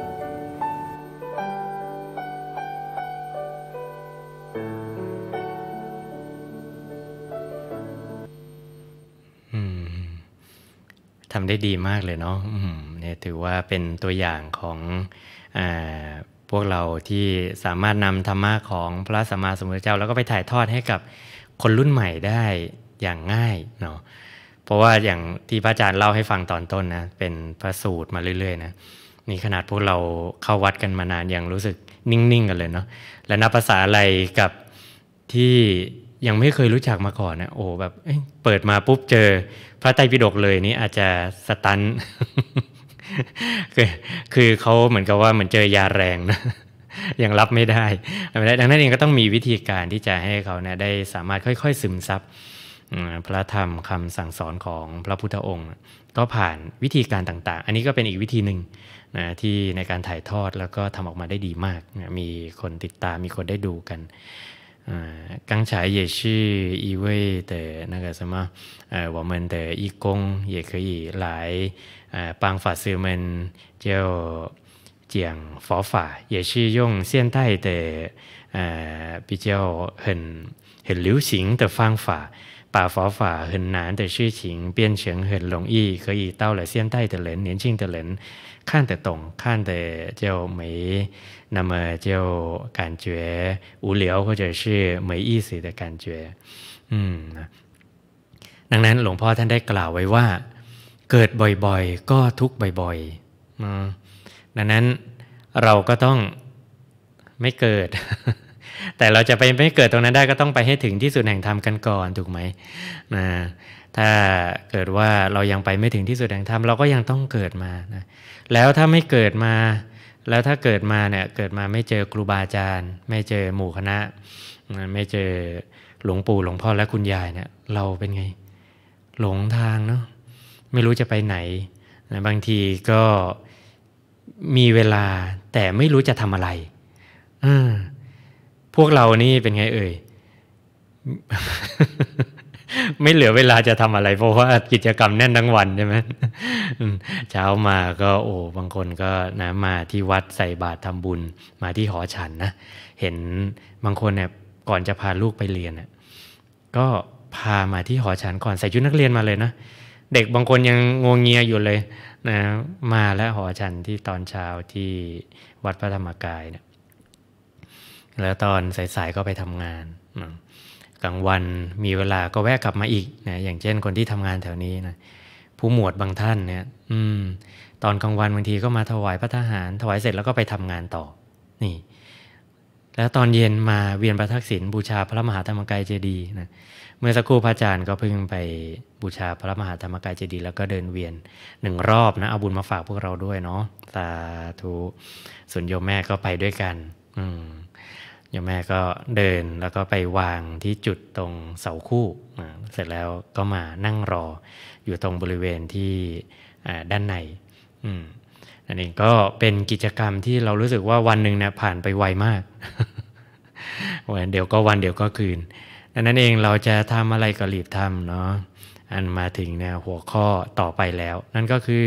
ทำได้ดีมากเลยเนาะเนี่ยถือว่าเป็นตัวอย่างของอ่าพวกเราที่สามารถนำธรรมะของพระสัมมาสัมพุทธเจ้าแล้วก็ไปถ่ายทอดให้กับคนรุ่นใหม่ได้อย่างง่ายเนาะเพราะว่าอย่างที่พระอาจารย์เล่าให้ฟังตอนต้นนะเป็นพระสูตรมาเรื่อยๆนะนี่ขนาดพวกเราเข้าวัดกันมานานยังรู้สึกนิ่งๆกันเลยเนาะและนับภาษาอะไรกับที่ยังไม่เคยรู้จักมาก่อนนะโอ้แบบเอ้ยเปิดมาปุ๊บเจอพระไตรปิฎกเลยนี่อาจจะสตัน คือคือเขาเหมือนกับว่าเหมือนเจอยาแรงนะยังรับไม่ได้ดังนั้นเองก็ต้องมีวิธีการที่จะให้เขาเนี่ยได้สามารถค่อยๆซึมซับพระธรรมคำสั่งสอนของพระพุทธองค์ก็ผ่านวิธีการต่างๆอันนี้ก็เป็นอีกวิธีหนึ่งนะที่ในการถ่ายทอดแล้วก็ทำออกมาได้ดีมากนะมีคนติดตามมีคนได้ดูกัน刚才也是一位的那个什么呃我们的义工也可以来呃帮法师们就讲佛法也是用现代的呃比较很很流行的方法把佛法很难的事情变成很容易可以到了现代的人年轻的人看得懂看得就没那么就感觉无聊或者是没意思的感觉อืมดังนั้นหลวงพ่อท่านได้กล่าวไว้ว่าเกิดบ่อยๆก็ทุกข์บ่อยๆดังนั้นเราก็ต้องไม่เกิด แต่เราจะไปไม่เกิดตรงนั้นได้ก็ต้องไปให้ถึงที่สุดแห่งธรรมกันก่อนถูกไหมนะถ้าเกิดว่าเรายังไปไม่ถึงที่สุดแห่งธรรมเราก็ยังต้องเกิดมานะแล้วถ้าไม่เกิดมาแล้วถ้าเกิดมาเนี่ยเกิดมาไม่เจอครูบาอาจารย์ไม่เจอหมู่คณะไม่เจอหลวงปู่หลวงพ่อและคุณยายเนี่ยเราเป็นไงหลงทางเนาะไม่รู้จะไปไหนนะบางทีก็มีเวลาแต่ไม่รู้จะทำอะไรพวกเรานี่เป็นไงเอ่ยไม่เหลือเวลาจะทำอะไรเพราะว่ากิจกรรมแน่นทั้งวันใช่ไหมเช้ามาก็โอ้บางคนก็นะมาที่วัดใส่บาตรทำบุญมาที่หอฉันนะเห็นบางคนเนี่ยก่อนจะพาลูกไปเรียนเนี่ยก็พามาที่หอฉันก่อนใส่ชุดนักเรียนมาเลยนะเด็กบางคนยังงวงเงียอยู่เลยนะมาแล้วหอฉันที่ตอนเช้าที่วัดพระธรรมกายเนี่ยแล้วตอนสายๆก็ไปทำงานนะกลางวันมีเวลาก็แวะกลับมาอีกนะอย่างเช่นคนที่ทำงานแถวนี้นะผู้หมวดบางท่านเนี่ยอืมตอนกลางวันบางทีก็มาถวายพระทหารถวายเสร็จแล้วก็ไปทำงานต่อนี่แล้วตอนเย็นมาเวียนประทักษิณบูชาพระมหาธรรมกายเจดีย์นะเมื่อสักครู่พระอาจารย์ก็เพิ่งไปบูชาพระมหาธรรมกายเจดีย์แล้วก็เดินเวียนหนึ่งรอบนะเอาบุญมาฝากพวกเราด้วยเนาะสาธุส่วนโยมแม่ก็ไปด้วยกันอืมโยมแม่ก็เดินแล้วก็ไปวางที่จุดตรงเสาคู่เสร็จแล้วก็มานั่งรออยู่ตรงบริเวณที่ด้านในอืมอันนี้ก็เป็นกิจกรรมที่เรารู้สึกว่าวันหนึ่งเนี่ยผ่านไปไวมาก เดี๋ยวก็วันเดี๋ยวก็คืนดังนั้นเองเราจะทำอะไรก็รีบทำเนาะอันมาถึงเนี่ยหัวข้อต่อไปแล้วนั่นก็คือ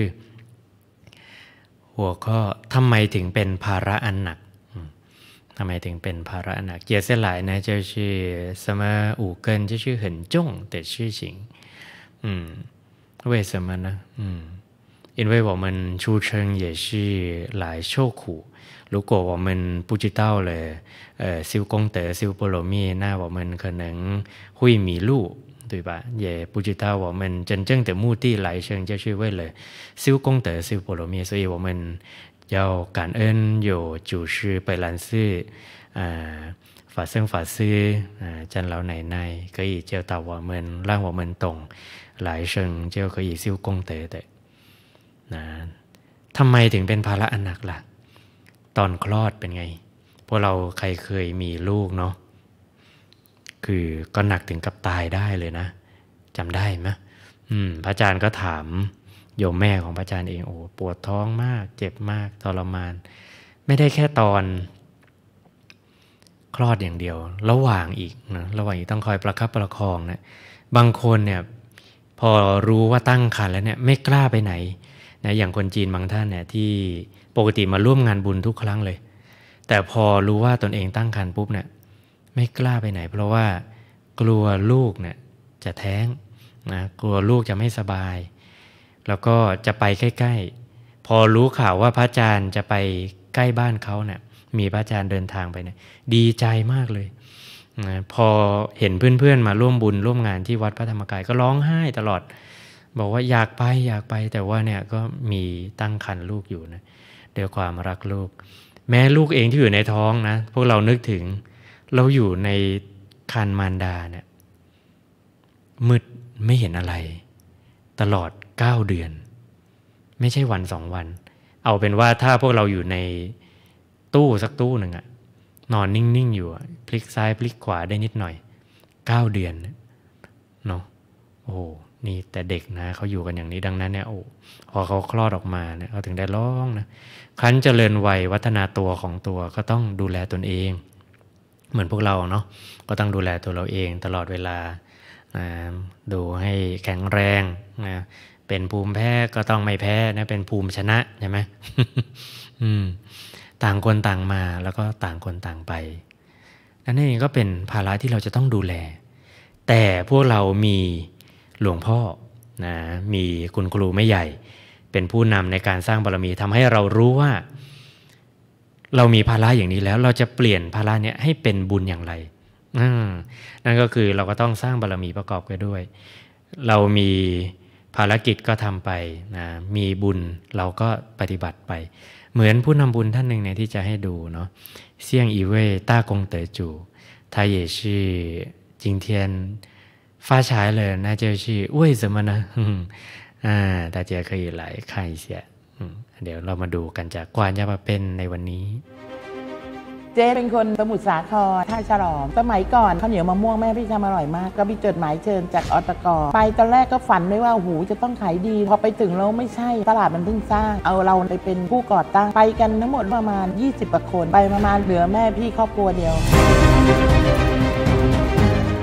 หัวข้อทำไมถึงเป็นภาระอันหนักทำไมถึงเป็นภาระอันหนัก接下来呢就是什么五根就是很重的事情嗯为什么呢嗯因为我们出生也是来受苦如果我们不知道了呃修功德修波罗蜜那我们可能会迷路对吧也不知道我们真正的目的来生就是为了修功德修波罗蜜所以我们要感恩有祖师白兰寺啊法僧法师啊长老奶奶可以教导我们让我们懂来生就可以修功德的นะทำไมถึงเป็นภาระอันหนักล่ะตอนคลอดเป็นไงพวกเราใครเคยมีลูกเนาะคือก็หนักถึงกับตายได้เลยนะจำได้ไหมอืมพระอาจารย์ก็ถามโยมแม่ของพระอาจารย์เองโอ้ปวดท้องมากเจ็บมากทรมานไม่ได้แค่ตอนคลอดอย่างเดียวระหว่างอีกนะระหว่างอีกต้องคอยประคับประคองนะบางคนเนี่ยพอรู้ว่าตั้งครรภ์แล้วเนี่ยไม่กล้าไปไหนนะอย่างคนจีนบางท่านเนี่ยที่ปกติมาร่วมงานบุญทุกครั้งเลยแต่พอรู้ว่าตนเองตั้งครรภ์ปุ๊บเนี่ยไม่กล้าไปไหนเพราะว่ากลัวลูกเนี่ยจะแท้งนะกลัวลูกจะไม่สบายแล้วก็จะไปใกล้ๆพอรู้ข่าวว่าพระอาจารย์จะไปใกล้บ้านเขาเนี่ยมีพระอาจารย์เดินทางไปเนี่ยดีใจมากเลยนะพอเห็นเพื่อนๆมาร่วมบุญร่วมงานที่วัดพระธรรมกายก็ร้องไห้ตลอดบอกว่าอยากไปอยากไปแต่ว่าเนี่ยก็มีตั้งครรภ์ลูกอยู่นะด้วยความรักลูกแม้ลูกเองที่อยู่ในท้องนะพวกเรานึกถึงเราอยู่ในครรภ์มารดาเนี่ยมืดไม่เห็นอะไรตลอดเก้าเดือนไม่ใช่วันสองวันเอาเป็นว่าถ้าพวกเราอยู่ในตู้สักตู้หนึ่งอะนอนนิ่งๆอยู่พลิกซ้ายพลิกขวาได้นิดหน่อยเก้าเดือนเนาะโอ้นี่แต่เด็กนะเขาอยู่กันอย่างนี้ดังนั้นเนี่ยโอ้พอเขาคลอดออกมาเนี่ยเขาถึงได้ร้องนะครั้นเจริญวัยวัฒนาตัวของตัวก็ต้องดูแลตนเองเหมือนพวกเราเนาะก็ต้องดูแลตัวเราเองตลอดเวลาดูให้แข็งแรงนะเป็นภูมิแพ้ก็ต้องไม่แพ้นะเป็นภูมิชนะใช่ไหม อืมต่างคนต่างมาแล้วก็ต่างคนต่างไปนั่นเองก็เป็นภาระที่เราจะต้องดูแลแต่พวกเรามีหลวงพ่อนะมีคุณครูไม่ใหญ่เป็นผู้นำในการสร้างบารมีทำให้เรารู้ว่าเรามีภาระอย่างนี้แล้วเราจะเปลี่ยนภาระเนี้ยให้เป็นบุญอย่างไรนั่นก็คือเราก็ต้องสร้างบารมีประกอบกันด้วยเรามีภารกิจก็ทำไปนะมีบุญเราก็ปฏิบัติไปเหมือนผู้นำบุญท่านหนึ่งเนี่ยที่จะให้ดูเนาะเซี่ยงอีเว่ต้ากงเต๋อจู่他也是今天发财了那就是为什么呢อ่า大家可以来看一下เดี๋ยวเรามาดูกันจากกวานยาปะเป็นในวันนี้เจ๊เป็นคนสมุทรสาครท่าฉลอมสมัยก่อนข้าวเหนียวมะม่วงแม่พี่ทำอร่อยมากก็มีจดหมายเชิญจากอตก.ไปตอนแรกก็ฝันไว้ว่าหูจะต้องขายดีพอไปถึงแล้วไม่ใช่ตลาดมันเพิ่งสร้างเอาเราไปเป็นผู้ก่อตั้งไปกันทั้งหมดประมาณยี่สิบกว่าคนไปประมาณเหลือแม่พี่ครอบครัวเดียวต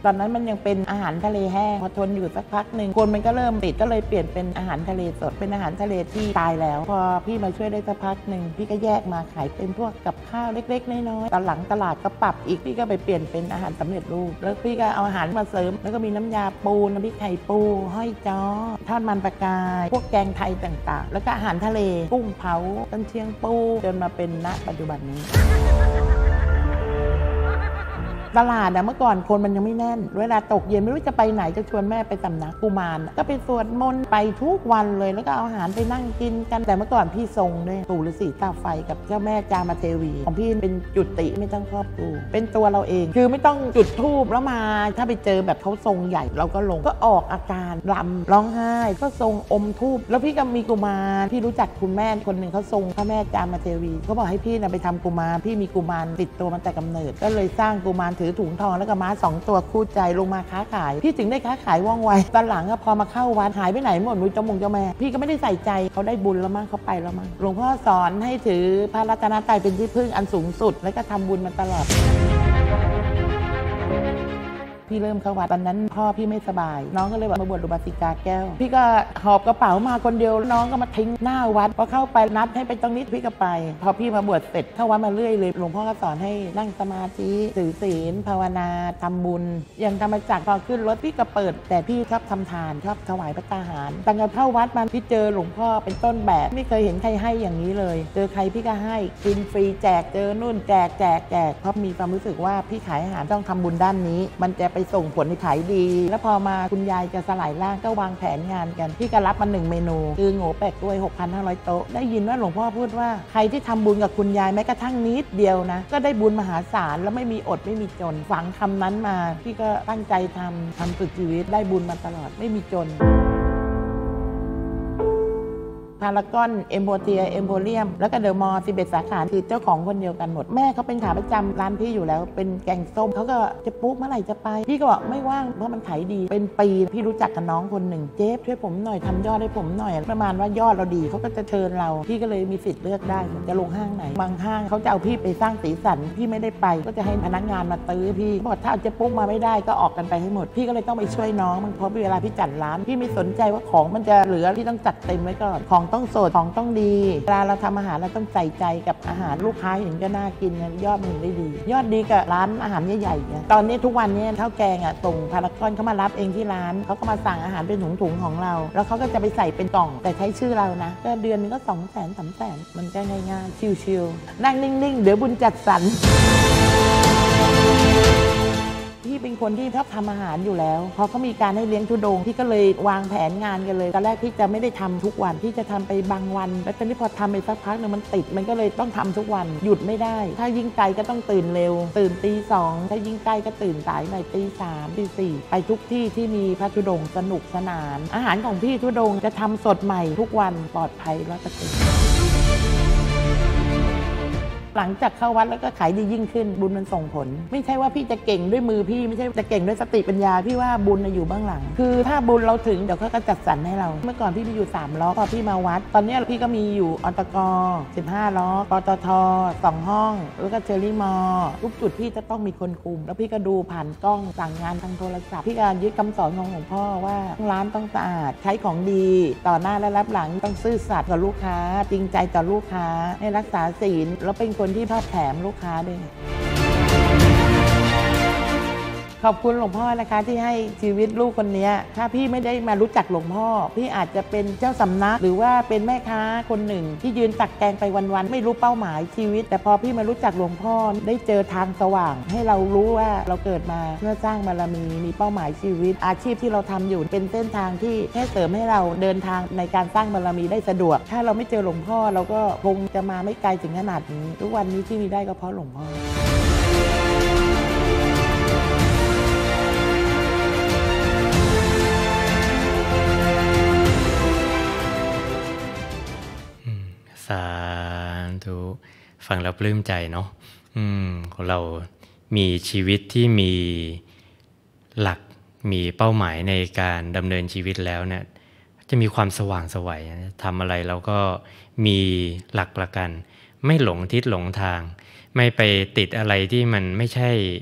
อนนั้นมันยังเป็นอาหารทะเลแห้งพอทนอยู่สักพักหนึ่งคนมันก็เริ่มติดก็เลยเปลี่ยนเป็นอาหารทะเลสดเป็นอาหารทะเลที่ตายแล้วพอพี่มาช่วยได้สักพักหนึ่งพี่ก็แยกมาขายเป็นพวกกับข้าวเล็กๆน้อยๆตอนหลังตลาดก็ปรับอีกพี่ก็ไปเปลี่ยนเป็นอาหารสำเร็จรูปแล้วพี่ก็เอาอาหารมาเสริมแล้วก็มีน้ำยาปูน้ำพริกไข่ปูห้อยจ้อทอดมันปลากายพวกแกงไทยต่างๆแล้วก็อาหารทะเลกุ้งเผาต้นเชียงปูจนมาเป็นณปัจจุบันนี้ตลาดอะเมื่อก่อนคนมันยังไม่แน่นเวลาตกเย็นไม่รู้จะไปไหนจะชวนแม่ไปสำนักกุมารก็ไปสวดมนต์ไปทุกวันเลยแล้วก็เอาอาหารไปนั่งกินกันแต่เมื่อก่อนพี่ทรงด้วยปู่ฤาษีตาไฟกับเจ้าแม่จามเทวีของพี่เป็นจุติไม่ต้องครอบครูเป็นตัวเราเองคือไม่ต้องจุดธูปแล้วมาถ้าไปเจอแบบเขาทรงใหญ่เราก็ลงก็ออกอาการรำร้องไห้ก็ทรงอมธูปแล้วพี่ก็มีกุมารพี่รู้จักคุณแม่คนหนึ่งเขาทรงพระแม่จามเทวีเขาบอกให้พี่นะไปทำกุมารพี่มีกุมารติดตัวมาแต่กำเนิดก็เลยสร้างกุมารถือถุงทองแล้วก็ม้าสองตัวคู่ใจลงมาค้าขายพี่ถึงได้ค้าขายว่องไวตอนหลังพอมาเข้าวัดหายไปไหนหมดรู้เจ้ามงเจ้าแม่พี่ก็ไม่ได้ใส่ใจเขาได้บุญแล้วมั้งเขาไปแล้วมั้งหลวงพ่อสอนให้ถือพระรัตนตรัยเป็นที่พึ่งอันสูงสุดแล้วก็ทำบุญมาตลอดพี่เริ่มเข้าวัดตอนนั้นพ่อพี่ไม่สบายน้องก็เลยบอกมาบวชอุบาสิกาแก้วพี่ก็หอบกระเป๋ามาคนเดียวน้องก็มาทิ้งหน้าวัดพอเข้าไปนัดให้ไปตรงนี้พี่ก็ไปพอพี่มาบวชเสร็จเข้าวัดมาเรื่อยเลยหลวงพ่อก็สอนให้นั่งสมาธิถือศีลภาวนาทำบุญอย่างธรรมจักรพอขึ้นรถพี่ก็เปิดแต่พี่ชอบทำทานชอบถวายพระตาหารตั้งแต่เข้าวัดมาพี่เจอหลวงพ่อเป็นต้นแบบไม่เคยเห็นใครให้อย่างนี้เลยเจอใครพี่ก็ให้กินฟรีแจกเจอนู่นแจกแจกแจกเพราะมีความรู้สึกว่าพี่ขายอาหารต้องทำบุญด้านนี้มันจะไปส่งผลในขายดีแล้วพอมาคุณยายจะสลายร่างก็วางแผนงานกันพี่ก็รับมาหนึ่งเมนูคือโง่แปลกกล้วย หกพันห้าร้อย โต๊ะได้ยินว่าหลวงพ่อพูดว่าใครที่ทำบุญกับคุณยายแม้กระทั่งนิดเดียวนะก็ได้บุญมหาศาลแล้วไม่มีอดไม่มีจนฝังคำนั้นมาพี่ก็ตั้งใจทำทำสุดชีวิตได้บุญมาตลอดไม่มีจนพารากอนเอ็มโพเทียเอ็มโพเรียมแล้วก็เดอะมอลล์สิบเอ็ดสาขาคือเจ้าของคนเดียวกันหมดแม่เขาเป็นขาประจำร้านพี่อยู่แล้วเป็นแกงส้มเขาก็จะปุ๊กเมื่อไหร่จะไปพี่ก็บอกไม่ว่างเพราะมันขายดีเป็นปีพี่รู้จักกับน้องคนหนึ่งเจ๊ช่วยผมหน่อยทำยอดให้ผมหน่อยประมาณว่ายอดเราดีเขาก็จะเชิญเราพี่ก็เลยมีสิทธิ์เลือกได้จะลงห้างไหนบางห้างเขาจะเอาพี่ไปสร้างสีสันพี่ไม่ได้ไปก็จะให้พนักงานมาตื้อพี่บอกถ้าเอาเจ๊ปุ๊กมาไม่ได้ก็ออกกันไปให้หมดพี่ก็เลยต้องไปช่วยน้องเพราะเวลาพี่จัดร้านพี่ไม่สนใจว่าของมันจะเหลือพี่ต้องจัดเต็มไว้ก่อนของต้องสดของต้องดีเวลาเราทำอาหารเราต้องใส่ใจกับอาหารลูกค้าเห็นก็น่ากินยอดมันได้ดียอดดีกับร้านอาหารใหญ่ๆเนี่ยตอนนี้ทุกวันนี้ข้าวแกงอ่ะส่งพารากอนเขามารับเองที่ร้านเขาก็มาสั่งอาหารเป็นถุงๆของเราแล้วเขาก็จะไปใส่เป็นกล่องแต่ใช้ชื่อเรานะก็เดือนนึงก็สองแสนสามแสนมันก็ง่ายๆชิวๆนั่งนิ่งๆเดี๋ยวบุญจัดสรรพี่เป็นคนที่ชอบทำอาหารอยู่แล้วพอเขามีการให้เลี้ยงธุดงค์พี่ก็เลยวางแผนงานกันเลยตอนแรกพี่จะไม่ได้ทำทุกวันพี่จะทำไปบางวันแล้วตอนนี้พอทำไปสักพักนึงมันติดมันก็เลยต้องทำทุกวันหยุดไม่ได้ถ้ายิ่งไกลก็ต้องตื่นเร็วตื่นตีสองถ้ายิ่งใกล้ก็ตื่นสายหน่อยตีสามตีสี่ไปทุกที่ที่มีพระธุดงค์สนุกสนานอาหารของพี่ธุดงค์จะทำสดใหม่ทุกวันปลอดภัยร้อยเปอร์เซ็นต์หลังจากเข้าวัดแล้วก็ขายดียิ่งขึ้นบุญมันส่งผลไม่ใช่ว่าพี่จะเก่งด้วยมือพี่ไม่ใช่จะเก่งด้วยสติปัญญาพี่ว่าบุญอยู่เบื้องหลังคือถ้าบุญเราถึงเดี๋ยวเขาก็จัดสรรให้เราเมื่อก่อนพี่มีอยู่สามล้อพอพี่มาวัดตอนนี้พี่ก็มีอยู่อตกสิบห้าล้อปตทสองห้องแล้วก็เชอรี่มอทุกจุดพี่จะต้องมีคนคุมแล้วพี่ก็ดูผ่านกล้องสั่งงานทางโทรศัพท์พี่ก็ยึดคำสอนของหลวงพ่อว่าร้านต้องสะอาดใช้ของดีต่อหน้าและรับหลังต้องซื่อสัตย์กับลูกค้าจริงใจต่อลูกค้าให้รักษาศีลแล้วเป็นคนที่ชอบแถมลูกค้าด้วยขอบคุณหลวงพ่อนะคะที่ให้ชีวิตลูกคนนี้ถ้าพี่ไม่ได้มารู้จักหลวงพ่อพี่อาจจะเป็นเจ้าสำนักหรือว่าเป็นแม่ค้าคนหนึ่งที่ยืนตักแกงไปวันๆไม่รู้เป้าหมายชีวิตแต่พอพี่มารู้จักหลวงพ่อได้เจอทางสว่างให้เรารู้ว่าเราเกิดมาเพื่อสร้างบารมีมีเป้าหมายชีวิตอาชีพที่เราทำอยู่เป็นเส้นทางที่แค่เสริมให้เราเดินทางในการสร้างบารมีได้สะดวกถ้าเราไม่เจอหลวงพ่อเราก็คงจะมาไม่ไกลถึงขนาดนี้ทุกวันนี้ที่มีได้ก็เพราะหลวงพ่อสาธุฟังแล้วปลื้มใจเนาะอืมของเรามีชีวิตที่มีหลักมีเป้าหมายในการดำเนินชีวิตแล้วเนี่ยจะมีความสว่างไสวทำอะไรเราก็มีหลักประกันไม่หลงทิศหลงทางไม่ไปติดอะไรที่มันไม่ใช่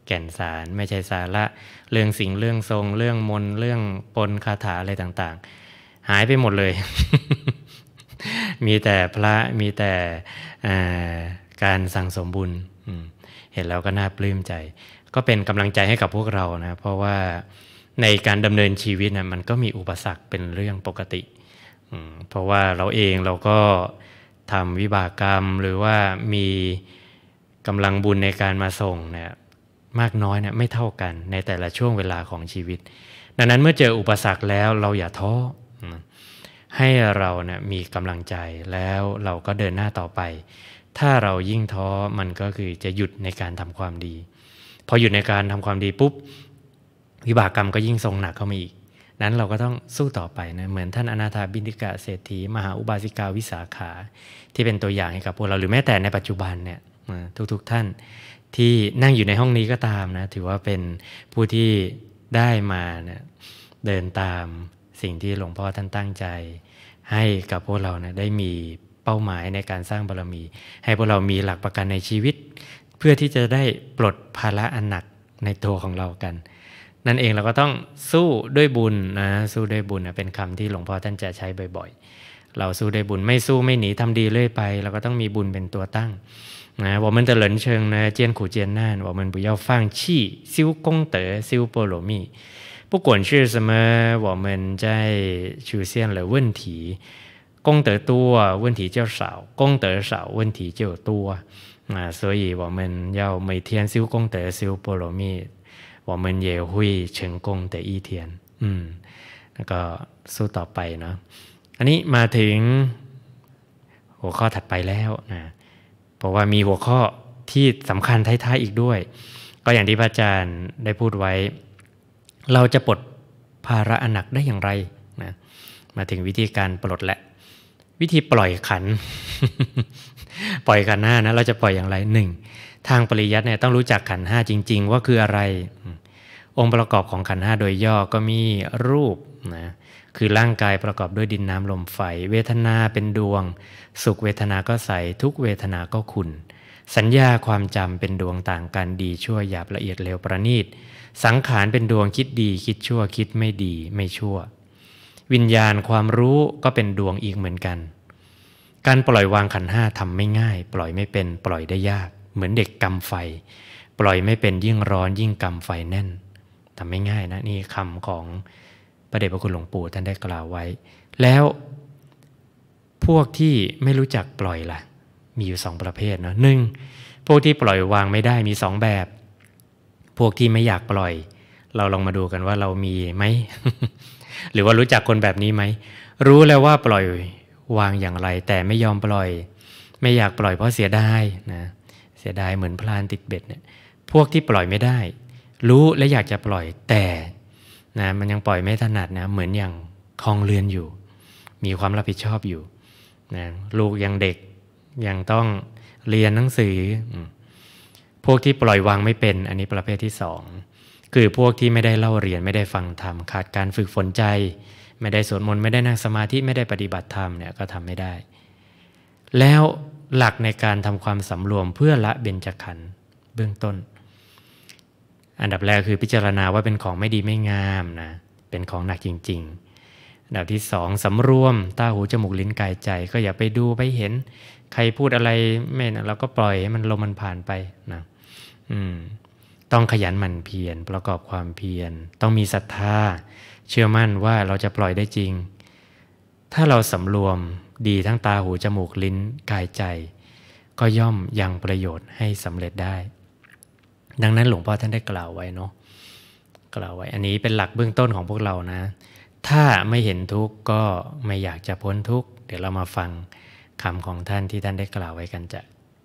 แก่นสารไม่ใช่สาระเรื่องสิ่งเรื่องทรงเรื่องมนต์เรื่องปนคาถาอะไรต่างๆหายไปหมดเลย มีแต่พระมีแต่การสั่งสมบุญเห็นแล้วก็น่าปลื้มใจก็เป็นกำลังใจให้กับพวกเรานะเพราะว่าในการดำเนินชีวิตนะมันก็มีอุปสรรคเป็นเรื่องปกติเพราะว่าเราเองเราก็ทำวิบากกรรมหรือว่ามีกำลังบุญในการมาส่งเนี่ยมากน้อยเนี่ยไม่เท่ากันในแต่ละช่วงเวลาของชีวิตดังนั้นเมื่อเจออุปสรรคแล้วเราอย่าท้อให้เราเนี่ยมีกำลังใจแล้วเราก็เดินหน้าต่อไปถ้าเรายิ่งท้อมันก็คือจะหยุดในการทำความดีพอหยุดในการทำความดีปุ๊บวิบากกรรมก็ยิ่งทรงหนักเข้ามาอีกนั้นเราก็ต้องสู้ต่อไปนะเหมือนท่านอนาถาบิณฑิกะเศรษฐีมหาอุบาสิกาวิสาขาที่เป็นตัวอย่างให้กับพวกเราหรือแม้แต่ในปัจจุบันเนี่ยทุกๆท่านที่นั่งอยู่ในห้องนี้ก็ตามนะถือว่าเป็นผู้ที่ได้มาเนี่ยเดินตามสิ่งที่หลวงพ่อท่านตั้งใจให้กับพวกเรานะได้มีเป้าหมายในการสร้างบารมี ให้พวกเรามีหลักประกันในชีวิตเพื่อที่จะได้ปลดภาระอันหนักในตัวของเรากันนั่นเองเราก็ต้องสู้ด้วยบุญนะสู้ด้วยบุญนะเป็นคำที่หลวงพ่อท่านจะใช้บ่อยๆเราสู้ด้วยบุญไม่สู้ไม่หนีทำดีเรื่อยไปเราก็ต้องมีบุญเป็นตัวตั้งนะ我们的人生呢艰苦艰难我们不要放弃修功德修波罗蜜不管是什么我们在出现了问题功德多问题就少功德少问題就多啊所以我们要每天修功德修波罗蜜我们也会成功的一天อืมแล้วก็สู้ต่อไปเนาะอันนี้มาถึงหัวข้อถัดไปแล้วนะเพราะว่ามีหัวข้อที่สำคัญท้ายๆอีกด้วยก็อย่างที่พระอาจารย์ได้พูดไว้เราจะปลดภาระอันหนักได้อย่างไรนะมาถึงวิธีการปลดแหละวิธีปล่อยขัน ปล่อยขันห้านะเราจะปล่อยอย่างไรหนึ่งทางปริยัติเนี่ยต้องรู้จักขันห้าจริงๆว่าคืออะไรองค์ประกอบของขันห้าโดยย่อก็มีรูปนะคือร่างกายประกอบด้วยดินน้ำลมไฟเวทนาเป็นดวงสุขเวทนาก็ใสทุกเวทนาก็ขุ่นสัญญาความจำเป็นดวงต่างกันดีชั่วหยาบละเอียดเร็วประณีตสังขารเป็นดวงคิดดีคิดชั่วคิดไม่ดีไม่ชั่ววิญญาณความรู้ก็เป็นดวงอีกเหมือนกันการปล่อยวางขันธ์ห้าทำไม่ง่ายปล่อยไม่เป็นปล่อยได้ยากเหมือนเด็กกำไฟปล่อยไม่เป็นยิ่งร้อนยิ่งกำไฟแน่นทำไม่ง่ายนะนี่คำของพระเดชพระคุณหลวงปู่ท่านได้กล่าวไว้แล้วพวกที่ไม่รู้จักปล่อยล่ะมีอยู่สองประเภทเนาะหนึ่งพวกที่ปล่อยวางไม่ได้มีสองแบบพวกที่ไม่อยากปล่อยเราลองมาดูกันว่าเรามีไหม หรือว่ารู้จักคนแบบนี้ไหมรู้แล้วว่าปล่อยวางอย่างไรแต่ไม่ยอมปล่อยไม่อยากปล่อยเพราะเสียดายนะเสียดายเหมือนพลานติดเบ็ดเนี่ยพวกที่ปล่อยไม่ได้รู้และอยากจะปล่อยแต่นะมันยังปล่อยไม่ถนัดนะเหมือนอย่างคลองเรือนอยู่มีความรับผิดชอบอยู่นะลูกยังเด็กยังต้องเรียนหนังสือพวกที่ปล่อยวางไม่เป็นอันนี้ประเภทที่สองคือพวกที่ไม่ได้เล่าเรียนไม่ได้ฟังธรรมขาดการฝึกฝนใจไม่ได้สวดมนต์ไม่ได้นั่งสมาธิไม่ได้ปฏิบัติธรรมเนี่ยก็ทำไม่ได้แล้วหลักในการทำความสำรวมเพื่อละเบญจขันธ์เบื้องต้นอันดับแรกคือพิจารณาว่าเป็นของไม่ดีไม่งามนะเป็นของหนักจริงๆอันดับที่สองสำรวมตาหูจมูกลิ้นกายใจก็อย่าไปดูไปเห็นใครพูดอะไรไม่นะเราก็ปล่อยให้มันลมมันผ่านไปนะอืมต้องขยันหมั่นเพียรประกอบความเพียรต้องมีศรัทธาเชื่อมั่นว่าเราจะปล่อยได้จริงถ้าเราสำรวมดีทั้งตาหูจมูกลิ้นกายใจก็ย่อมยังประโยชน์ให้สำเร็จได้ดังนั้นหลวงพ่อท่านได้กล่าวไว้เนาะกล่าวไว้อันนี้เป็นหลักเบื้องต้นของพวกเรานะถ้าไม่เห็นทุกข์ก็ไม่อยากจะพ้นทุกข์เดี๋ยวเรามาฟังคำของท่านที่ท่านได้กล่าวไว้กันจะ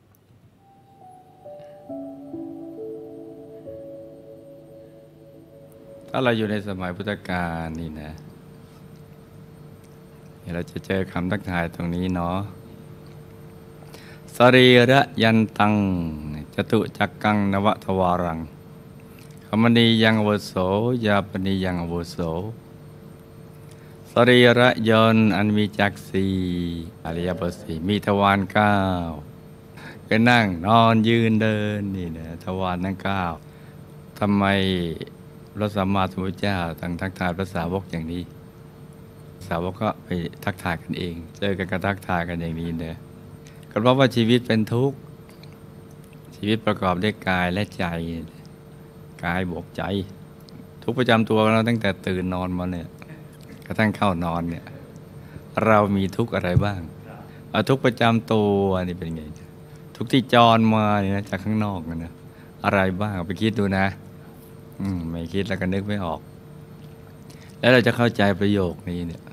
ถ้าเราอยู่ในสมัยพุทธกาลนี่นะเราจะเจอคำทักทายตรงนี้เนาะสรีระยันตังจตุจักกังนวทวารังขมณียังอโวโสยาปณียังอโวโสสรีระยนต์อันมีจักสีอริยบทสี่มีทวารเก้าก็นั่งนอนยืนเดินนี่นะทวารทั้งเก้าทำไมพระสัมมาสัมพุทธเจ้าตั้งทักทายพระสาวกอย่างนี้สาวกก็ไปทักทายกันเองเจอกันก็ทักทายกันอย่างนี้เนี่ยก็เพราะว่าชีวิตเป็นทุกข์ชีวิตประกอบด้วยกายและใจกายบวกใจทุกประจำตัวเราตั้งแต่ตื่นนอนมาเนี่ยกระทั่งเข้านอนเนี่ยเรามีทุกข์อะไรบ้างเอาทุกประจำตัวนี่เป็นไงทุกที่จรมาเนี่ยจากข้างนอกนะอะไรบ้างไปคิดดูนะอืมไม่คิดแล้วก็นึกไม่ออกแล้วเราจะเข้าใจประโยคนี้เนี่ย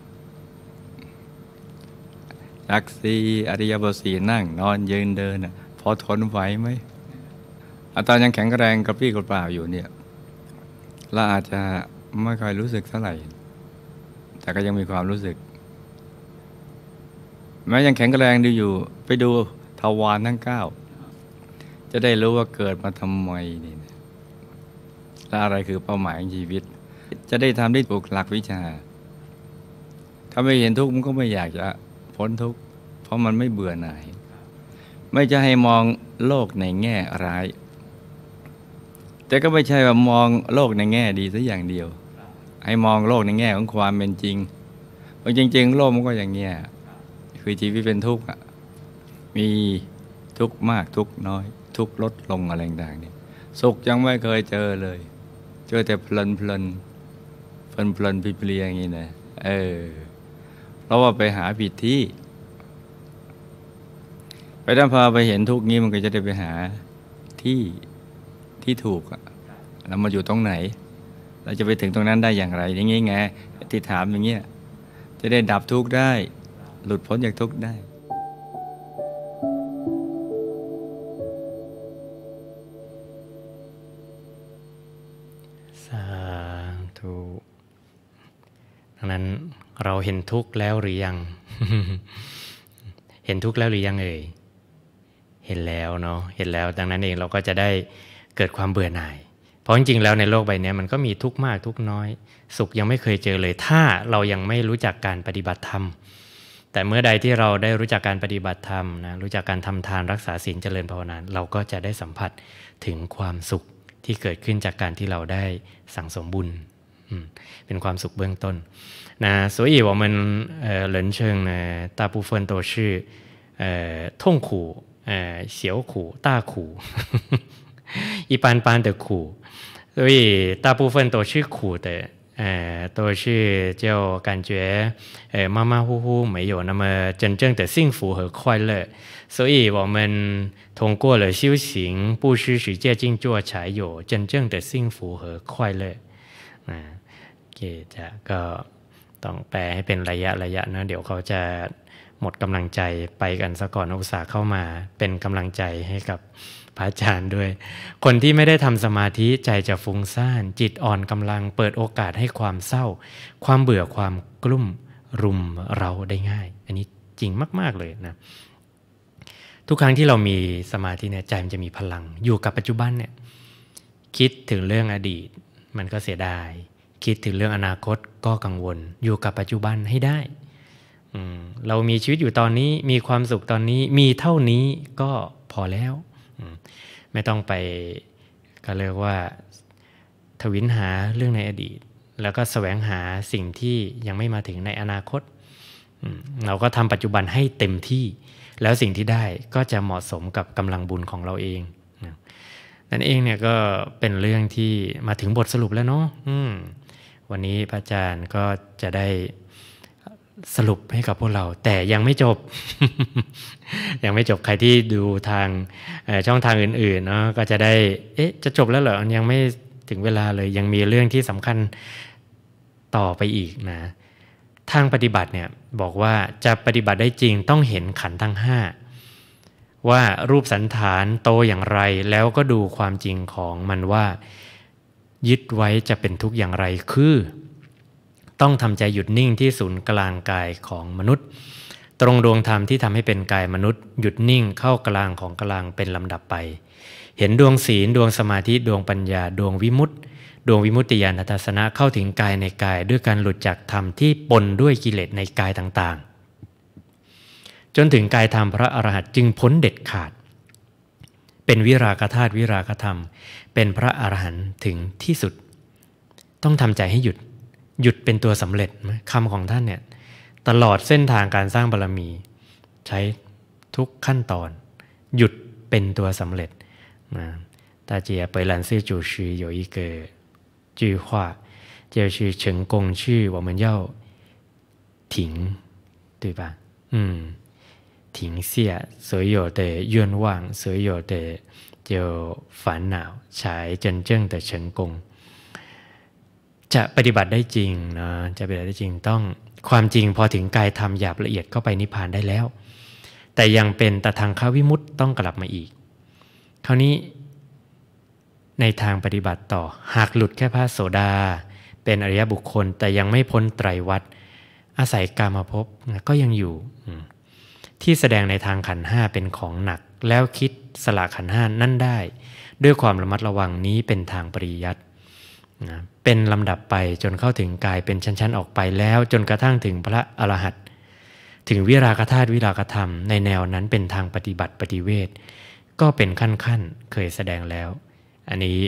จักสีอริยบทสี่นั่งนอนยืนเดินอ่ะพอทนไหวไหมอาตอนยังแข็งแรงกระปรี้กระเปร่าอยู่เนี่ยเราอาจจะไม่ค่อยรู้สึกเท่าไหร่แต่ก็ยังมีความรู้สึกแม้ยังแข็งแรงดีอยู่ไปดูทวารทั้งเก้าจะได้รู้ว่าเกิดมาทำไมนี่และอะไรคือเป้าหมายของชีวิตจะได้ทำได้ถูกหลักวิชาถ้าไม่เห็นทุกข์มันก็ไม่อยากจะพ้นทุกข์เพราะมันไม่เบื่อหน่ายไม่จะให้มองโลกในแง่ร้ายแต่ก็ไม่ใช่ว่ามองโลกในแง่ดีซะอย่างเดียวให้มองโลกในแง่ของความเป็นจริงเพราะจริงๆโลกมันก็อย่างเงี้ยคือชีวิตเป็นทุกข์มีทุกข์มากทุกข์น้อยทุกข์ลดลงอะไรต่างๆเนี่ยสุขยังไม่เคยเจอเลยเจอแต่เพลินเพลินเพลินเพลินเพลียๆอย่างนี้นะเออเพราะว่าไปหาผิดที่ไปถ้าพาไปเห็นทุกข์นี้มันก็จะได้ไปหาที่ที่ถูกอะแล้วมาอยู่ตรงไหนเราจะไปถึงตรงนั้นได้อย่างไรอย่างงี้ไงที่ถามอย่างเงี้ยจะได้ดับทุกข์ได้หลุดพ้นจากทุกข์ได้สาธุดังนั้นเราเห็นทุกข์แล้วหรือยัง เห็นทุกข์แล้วหรือยังเอ่ยเห็นแล้วเนาะเห็นแล้วดังนั้นเองเราก็จะได้เกิดความเบื่อหน่ายเพราะจริงๆแล้วในโลกใบนี้มันก็มีทุกข์มากทุกข์น้อยสุขยังไม่เคยเจอเลยถ้าเรายังไม่รู้จักการปฏิบัติธรรมแต่เมื่อใดที่เราได้รู้จักการปฏิบัติธรรมนะรู้จักการทำทานรักษาศีลเจริญภาวนาเราก็จะได้สัมผัสถึงความสุขที่เกิดขึ้นจากการที่เราได้สั่งสมบุญเป็นความสุขเบื้องต้นนะ所以我们呃人生呢大部分都是呃痛苦呃小苦大苦一般般的苦所以大部分都是苦的呃都是就感觉呃马马虎虎没有那么真正的幸福和快乐所以我们通过了修行布施持戒静坐才有真正的幸福和快乐นะโอเคจะก็ต้องแปลให้เป็นระยะระยะนะเดี๋ยวเขาจะหมดกำลังใจไปกันซะก่อนอุตส่าห์เข้ามาเป็นกำลังใจให้กับพระอาจารย์ด้วยคนที่ไม่ได้ทำสมาธิใจจะฟุ้งซ่านจิตอ่อนกำลังเปิดโอกาสให้ความเศร้าความเบื่อความกลุ้มรุมเราได้ง่ายอันนี้จริงมากๆเลยนะทุกครั้งที่เรามีสมาธิเนี่ยใจมันจะมีพลังอยู่กับปัจจุบันเนี่ยคิดถึงเรื่องอดีตมันก็เสียดายคิดถึงเรื่องอนาคตก็กังวลอยู่กับปัจจุบันให้ได้เรามีชีวิตอยู่ตอนนี้มีความสุขตอนนี้มีเท่านี้ก็พอแล้วไม่ต้องไปก็เรียกว่าทวินหาเรื่องในอดีตแล้วก็แสวงหาสิ่งที่ยังไม่มาถึงในอนาคตเราก็ทำปัจจุบันให้เต็มที่แล้วสิ่งที่ได้ก็จะเหมาะสมกับกำลังบุญของเราเองนั่นเองเนี่ยก็เป็นเรื่องที่มาถึงบทสรุปแล้วเนาะวันนี้พระอาจารย์ก็จะได้สรุปให้กับพวกเราแต่ยังไม่จบ ยังไม่จบใครที่ดูทางช่องทางอื่นๆเนาะก็จะได้เอ๊ะจะจบแล้วเหรอยังไม่ถึงเวลาเลยยังมีเรื่องที่สำคัญต่อไปอีกนะทางปฏิบัติเนี่ยบอกว่าจะปฏิบัติได้จริงต้องเห็นขันธ์ทั้งห้าว่ารูปสันฐานโตอย่างไรแล้วก็ดูความจริงของมันว่ายึดไว้จะเป็นทุกข์อย่างไรคือต้องทำใจหยุดนิ่งที่ศูนย์กลางกายของมนุษย์ตรงดวงธรรมที่ทำให้เป็นกายมนุษย์หยุดนิ่งเข้ากลางของกลางเป็นลำดับไปเห็นดวงศีลดวงสมาธิดวงปัญญาดวงวิมุตติดวงวิมุตติญาณทัศนะเข้าถึงกายในกายด้วยการหลุดจากธรรมที่ปนด้วยกิเลสในกายต่างๆจนถึงกายธรรมพระอรหันต์จึงพ้นเด็ดขาดเป็นวิรากธาตุวิรากธรรมเป็นพระอรหันต์ถึงที่สุดต้องทำใจให้หยุดหยุดเป็นตัวสำเร็จคำของท่านเนี่ยตลอดเส้นทางการสร้างบารมีใช้ทุกขั้นตอนหยุดเป็นตัวสำเร็จนะ大家北兰寺祖师有一个句话就是成功去我们要停对吧嗯停下所有的愿望所有的就烦恼才真正的成功จะปฏิบัติได้จริงนะจะปฏิบัติได้จริงต้องความจริงพอถึงกายธรรมหยาบละเอียดก็ไปนิพพานได้แล้วแต่ยังเป็นตทังควิมุตติต้องกลับมาอีกคราวนี้ในทางปฏิบัติต่อหากหลุดแค่พระโสดาเป็นอริยบุคคลแต่ยังไม่พ้นไตรวัฏอาศัยกามภพก็ยังอยู่ที่แสดงในทางขันธ์ห้าเป็นของหนักแล้วคิดสละขันธ์ห้านั่นได้ด้วยความระมัดระวังนี้เป็นทางปริยัตินะเป็นลำดับไปจนเข้าถึงกายเป็นชั้นๆออกไปแล้วจนกระทั่งถึงพระอรหันต์ถึงวิรากธาตุวิรากธรรมในแนวนั้นเป็นทางปฏิบัติปฏิเวทก็เป็นขั้นๆเคยแสดงแล้วอันนี้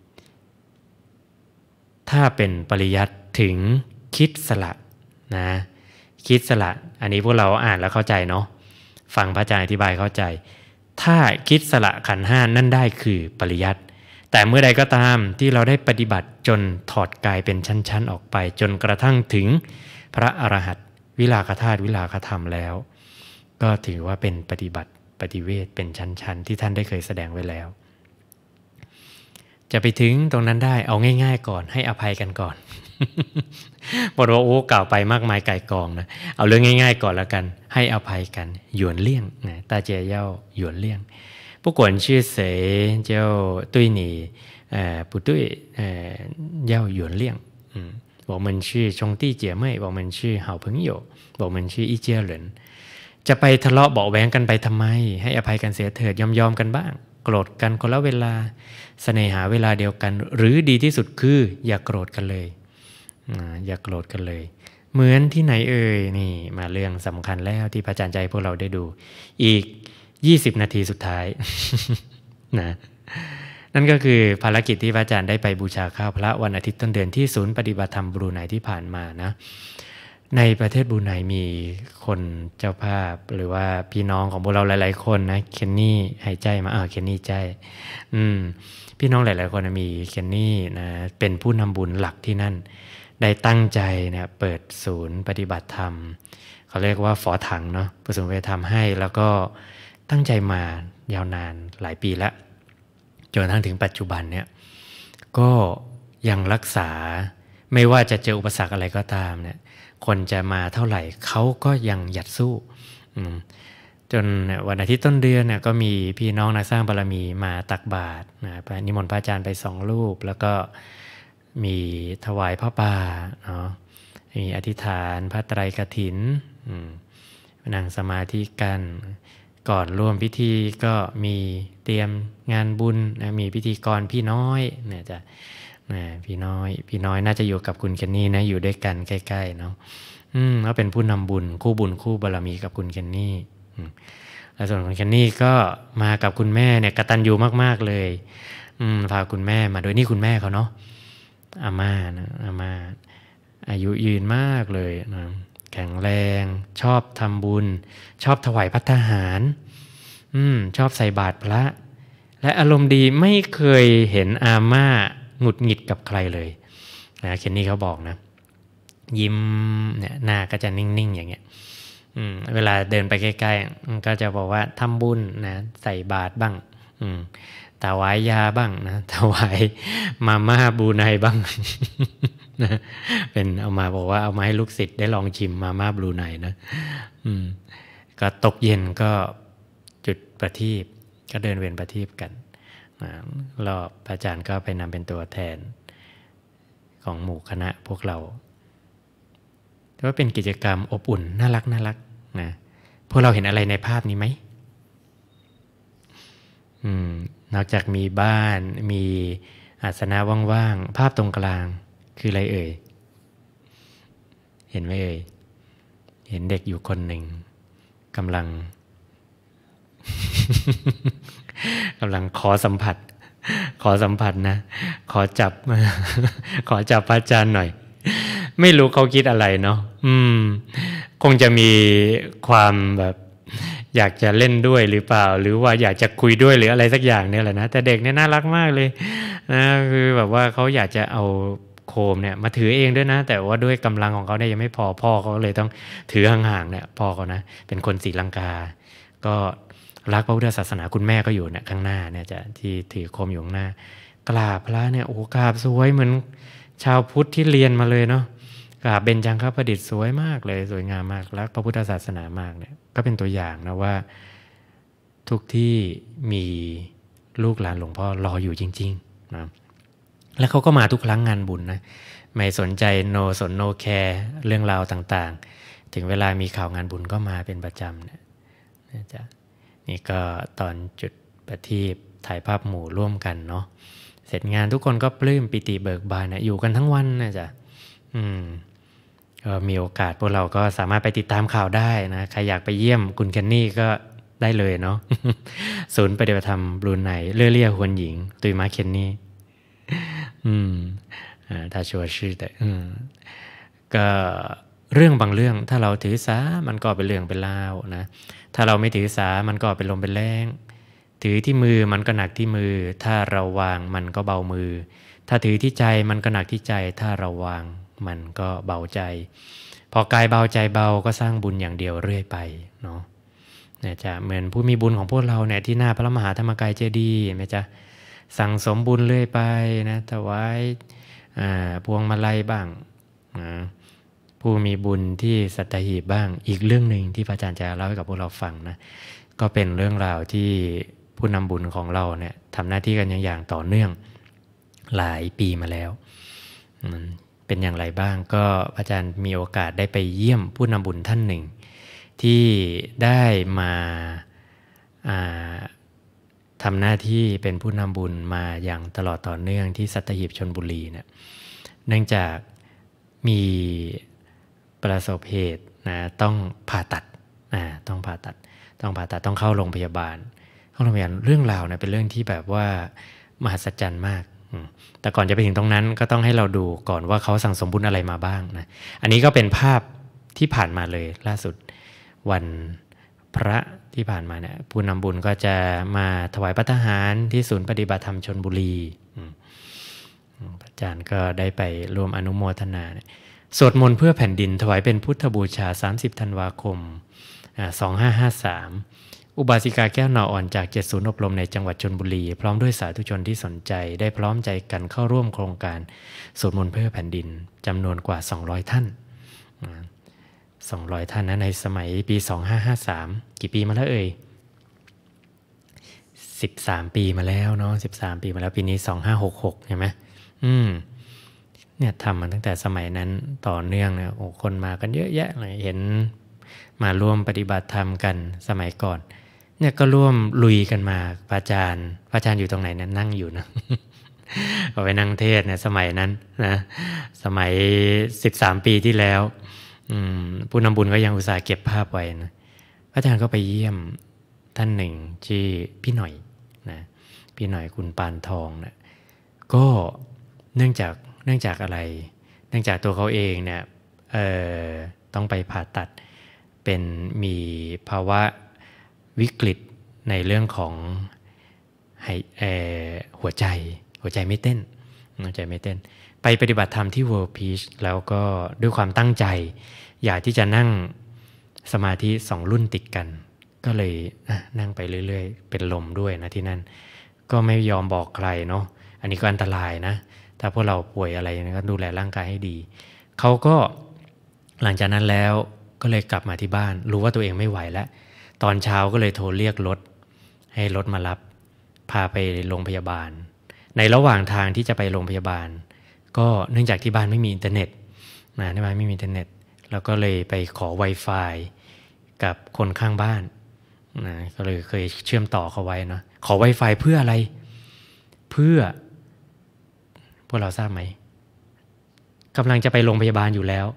ถ้าเป็นปริยัติถึงคิดสละนะคิดสละอันนี้พวกเราอ่านแล้วเข้าใจเนาะฟังพระอาจารย์อธิบายเข้าใจถ้าคิดสละขันธ์ห้านั่นได้คือปริยัติแต่เมื่อใดก็ตามที่เราได้ปฏิบัติจนถอดกายเป็นชั้นๆออกไปจนกระทั่งถึงพระอรหันต์วิรากธาตุวิรากธรรมแล้วก็ถือว่าเป็นปฏิบัติปฏิเวทเป็นชั้นๆที่ท่านได้เคยแสดงไว้แล้วจะไปถึงตรงนั้นได้เอาง่ายๆก่อนให้อภัยกันก่อน บอกว่าโอ้กล่าวไปมากมายไก่กองนะเอาเรื่องง่ายๆก่อนแล้วกันให้อภัยกันหยวนเลี่ยงนะตาเจียเย่าหยวนเลี่ยง不管是谁就对你呃不对呃要原谅嗯我们是兄弟姐妹我们是好朋友我们是一家人จะไปทะเลาะเบาะแว้งกันไปทำไมให้อภัยกันเสียเถิดยอมๆกันบ้างโกรธกันคนละเวลาเสน่หาเวลาเดียวกันหรือดีที่สุดคืออย่าโกรธกันเลยอย่าโกรธกันเลยเหมือนที่ไหนเอ่ยนี่มาเรื่องสำคัญแล้วที่พระอาจารย์ใจพวกเราได้ดูอีกยี่สิบนาทีสุดท้าย นะนั่นก็คือภารกิจที่พระอาจารย์ได้ไปบูชาข้าวพระวันอาทิตย์ต้นเดือนที่ศูนย์ปฏิบัติธรรมบรูไนที่ผ่านมานะในประเทศบรูไนมีคนเจ้าภาพหรือว่าพี่น้องของพวกเราหลายๆคนนะเคนนี่หายใจมาอ้าวเคนนี่ใจอืมพี่น้องหลายๆคนมีเคนนี่นะเป็นผู้นำบุญหลักที่นั่นได้ตั้งใจนะเปิดศูนย์ปฏิบัติธรรมเขาเรียกว่าฝอถังเนาะประสงค์ไปทำให้แล้วก็ตั้งใจมายาวนานหลายปีแล้วจนกระทั่งถึงปัจจุบันเนี่ยก็ยังรักษาไม่ว่าจะเจออุปสรรคอะไรก็ตามเนี่ยคนจะมาเท่าไหร่เขาก็ยังหยัดสู้จนวันอาทิตย์ต้นเดือนเนี่ยก็มีพี่น้องนักสร้างบารมีมาตักบาตรนะนิมนต์พระอาจารย์ไปสองรูปแล้วก็มีถวายพระป่าเนาะมีอธิษฐานพระไตรกฐินนั่งสมาธิกันก่อนร่วมพิธีก็มีเตรียมงานบุญนะมีพิธีกรพี่น้อยเนี่ยจะนะพี่น้อยพี่น้อยน่าจะอยู่กับคุณเคนนี่นะอยู่ด้วยกันใกล้ๆเนาะอืมก็เป็นผู้นำบุญคู่บุญคู่บารมีกับคุณเคนนี่แล้วส่วนคุณเคนนี่ก็มากับคุณแม่เนี่ยกตัญญูมากๆเลยอืมพาคุณแม่มาโดยนี่คุณแม่เขาเนาะอาม่านะอาม่าอายุยืนมากเลยนะแข็งแรงชอบทำบุญชอบถวายภัตตาหารอืมชอบใส่บาตรพระและอารมณ์ดีไม่เคยเห็นอาม่าหงุดหงิดกับใครเลยนะเคนนี่เขาบอกนะยิ้มเนี่ยหน้าก็จะนิ่งๆอย่างเงี้ยอืมเวลาเดินไปใกล้ๆก็จะบอกว่าทำบุญนะใส่บาตรบ้างอืมถวายยาบ้างนะถวายมาม่าบูไนบ้าง นะเป็นเอามาบอกว่าเอามาให้ลูกศิษย์ได้ลองชิมมาม่าบลูไนนะอืมก็ตกเย็นก็จุดประทีปก็เดินเวียนประทีปกันรอบพระอาจารย์ก็ไปนำเป็นตัวแทนของหมู่คณะพวกเราถือว่าเป็นกิจกรรมอบอุ่นน่ารักน่ารักนะพวกเราเห็นอะไรในภาพนี้ไหมอืมนอกจากมีบ้านมีอาสนะว่างๆภาพตรงกลางคืออะไรเอ่ยเห็นไหมเอ่ยเห็นเด็กอยู่คนหนึ่งกำลังกำลังขอสัมผัสขอสัมผัสนะขอจับ ขอจับพระอาจารย์หน่อยไม่รู้เขาคิดอะไรเนาะอืมคงจะมีความแบบอยากจะเล่นด้วยหรือเปล่าหรือว่าอยากจะคุยด้วยหรืออะไรสักอย่างเนี่ยแหละนะแต่เด็กเนี่ยน่ารักมากเลยนะคือแบบว่าเขาอยากจะเอาโคมเนี่ยมาถือเองด้วยนะแต่ว่าด้วยกำลังของเขาเนี่ยยังไม่พอพ่อเขาเลยต้องถือห่างๆเนี่ยพ่อเขานะเป็นคนศรีลังกาก็รักพระพุทธศาสนาคุณแม่ก็อยู่เนี่ยข้างหน้าเนี่ยจะที่ถือโคมอยู่ข้างหน้ากราบพระเนี่ยโอ้กราบสวยเหมือนชาวพุทธที่เรียนมาเลยเนาะกราบเบญจังคประดิษฐ์สวยมากเลยสวยงามมากรักพระพุทธศาสนามากเนี่ยก็เป็นตัวอย่างนะว่าทุกที่มีลูกหลานหลวงพ่อรออยู่จริงๆนะแล้วเขาก็มาทุกครั้งงานบุญนะไม่สนใจโนสนโนแคร์เรื่องราวต่างๆถึงเวลามีข่าวงานบุญก็มาเป็นประจำเนี่ยนะจ๊ะนี่ก็ตอนจุดประทีปถ่ายภาพหมู่ร่วมกันเนาะเสร็จงานทุกคนก็ปลื้มปิติเบิกบานนะอยู่กันทั้งวันนะจ๊ะอืมก็มีโอกาสพวกเราก็สามารถไปติดตามข่าวได้นะใครอยากไปเยี่ยมคุณแคนนี่ก็ได้เลยเนาะ ศูนย์ปฏิบัติธรรมบรูไนเลื่อเลี่ยหวนหญิงตุยมาเคนนี่อืมอ่าถ้าชัวร์ชื่อแต่อืมก็เรื่องบางเรื่องถ้าเราถือสามันก็เป็นเรื่องเป็นราวนะถ้าเราไม่ถือสามันก็เป็นลมเป็นแรงถือที่มือมันก็หนักที่มือถ้าเราวางมันก็เบามือถ้าถือที่ใจมันก็หนักที่ใจถ้าเราวางมันก็เบาใจพอกายเบาใจเบาก็สร้างบุญอย่างเดียวเรื่อยไปเนาะเนี่ยจะเหมือนผู้มีบุญของพวกเราเนี่ยที่หน้าพระมหาธรรมกายเจดีย์ไหมจ๊ะสั่งสมบุญเรื่อยไปนะถวายพวงมาลัยบ้างนะผู้มีบุญที่สัตหีบบ้างอีกเรื่องหนึ่งที่พระอาจารย์จะเล่าให้กับพวกเราฟังนะก็เป็นเรื่องราวที่ผู้นำบุญของเราเนี่ยทำหน้าที่กันอย่างต่อเนื่องหลายปีมาแล้วเป็นอย่างไรบ้างก็อาจารย์มีโอกาสได้ไปเยี่ยมผู้นำบุญท่านหนึ่งที่ได้มาทำหน้าที่เป็นผู้นำบุญมาอย่างตลอดต่อเนื่องที่สัตหีบชลบุรีเนี่ยเนื่องจากมีประสบเหตุนะต้องผ่าตัดนะต้องผ่าตัดต้องผ่าตัดต้องเข้าโรงพยาบาลเข้าโรงพยาบาลเรื่องราวเนี่ยเป็นเรื่องที่แบบว่ามหัศจรรย์มากแต่ก่อนจะไปถึงตรงนั้นก็ต้องให้เราดูก่อนว่าเขาสั่งสมบุญอะไรมาบ้างนะอันนี้ก็เป็นภาพที่ผ่านมาเลยล่าสุดวันพระที่ผ่านมาเนี่ยผู้นำบุญก็จะมาถวายภัตตาหารที่ศูนย์ปฏิบัติธรรมชลบุรีอาจารย์ก็ได้ไปร่วมอนุโมทนาสวดมนต์เพื่อแผ่นดินถวายเป็นพุทธบูชาสามสิบธันวาคมสองพันห้าร้อยห้าสิบสามอุบาสิกาแก้วหน่ออ่อนจากเจ็ดศูนย์อบรมในจังหวัดชลบุรีพร้อมด้วยสาธุชนที่สนใจได้พร้อมใจกันเข้าร่วมโครงการสวดมนต์เพื่อแผ่นดินจำนวนกว่าสองร้อยท่านสองร้อยท่านนะในสมัยปีสองพันห้าร้อยห้าสิบสามกี่ปีมาแล้วเอ่ยสิบสามปีมาแล้วเนาะสิบสามปีมาแล้วปีนี้สองพันห้าร้อยหกสิบหกใช่ไหมอืมเนี่ยทำมาตั้งแต่สมัยนั้นต่อเนื่องนะโอ้คนมากันเยอะแยะเลยเห็นมาร่วมปฏิบัติธรรมกันสมัยก่อนเนี่ยก็ร่วมลุยกันมาพระอาจารย์พระอาจารย์อยู่ตรงไหนเนี่ยนั่งอยู่นะ ก็ไปนั่งเทศเนี่ยสมัยนั้นนะสมัยสิบสามปีที่แล้วผู้นำบุญก็ยังอุตส่าห์เก็บภาพไว้นะพระอาจารย์ก็ไปเยี่ยมท่านหนึ่งชื่อพี่หน่อยนะพี่หน่อยคุณปานทองนะก็เนื่องจากเนื่องจากอะไรเนื่องจากตัวเขาเองเนี่ยเอ่อต้องไปผ่าตัดเป็นมีภาวะวิกฤตในเรื่องของหัวใจหัวใจไม่เต้นหัวใจไม่เต้นไปปฏิบัติธรรมที่ World Peace แล้วก็ด้วยความตั้งใจอยากที่จะนั่งสมาธิสองรุ่นติดกันก็เลยนั่งไปเรื่อยๆเป็นลมด้วยนะที่นั่นก็ไม่ยอมบอกใครเนาะอันนี้ก็อันตรายนะถ้าพวกเราป่วยอะไรก็ดูแลร่างกายให้ดีเขาก็หลังจากนั้นแล้วก็เลยกลับมาที่บ้านรู้ว่าตัวเองไม่ไหวแล้วตอนเช้าก็เลยโทรเรียกรถให้รถมารับพาไปโรงพยาบาลในระหว่างทางที่จะไปโรงพยาบาลก็เนื่องจากที่บ้านไม่มีอินเทอร์เน็ตนะที่บ้านไม่มีอินเทอร์เน็ตแล้วก็เลยไปขอ Wi-Fi กับคนข้างบ้านนะก็เลยเคยเชื่อมต่อเขาไว้เนาะขอ Wi-Fi เพื่ออะไรเพื่อพวกเราทราบไหมกำลังจะไปโรงพยาบาลอยู่แล้ว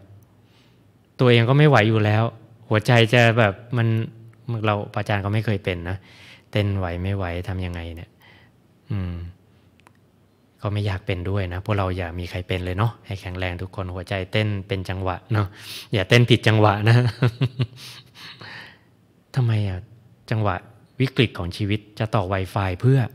ตัวเองก็ไม่ไหวอยู่แล้วหัวใจจะแบบมันเราอาจารย์ก็ไม่เคยเป็นนะเต้นไหวไม่ไหวทำยังไงเนี่ยอืมก็ไม่อยากเป็นด้วยนะพวกเราอย่ามีใครเป็นเลยเนาะให้แข็งแรงทุกคนหัวใจเต้นเป็นจังหวะเนาะอย่าเต้นผิดจังหวะนะ ทำไมอ่ะจังหวะวิกฤตของชีวิตจะต่อ Wi-Fi เพื่อ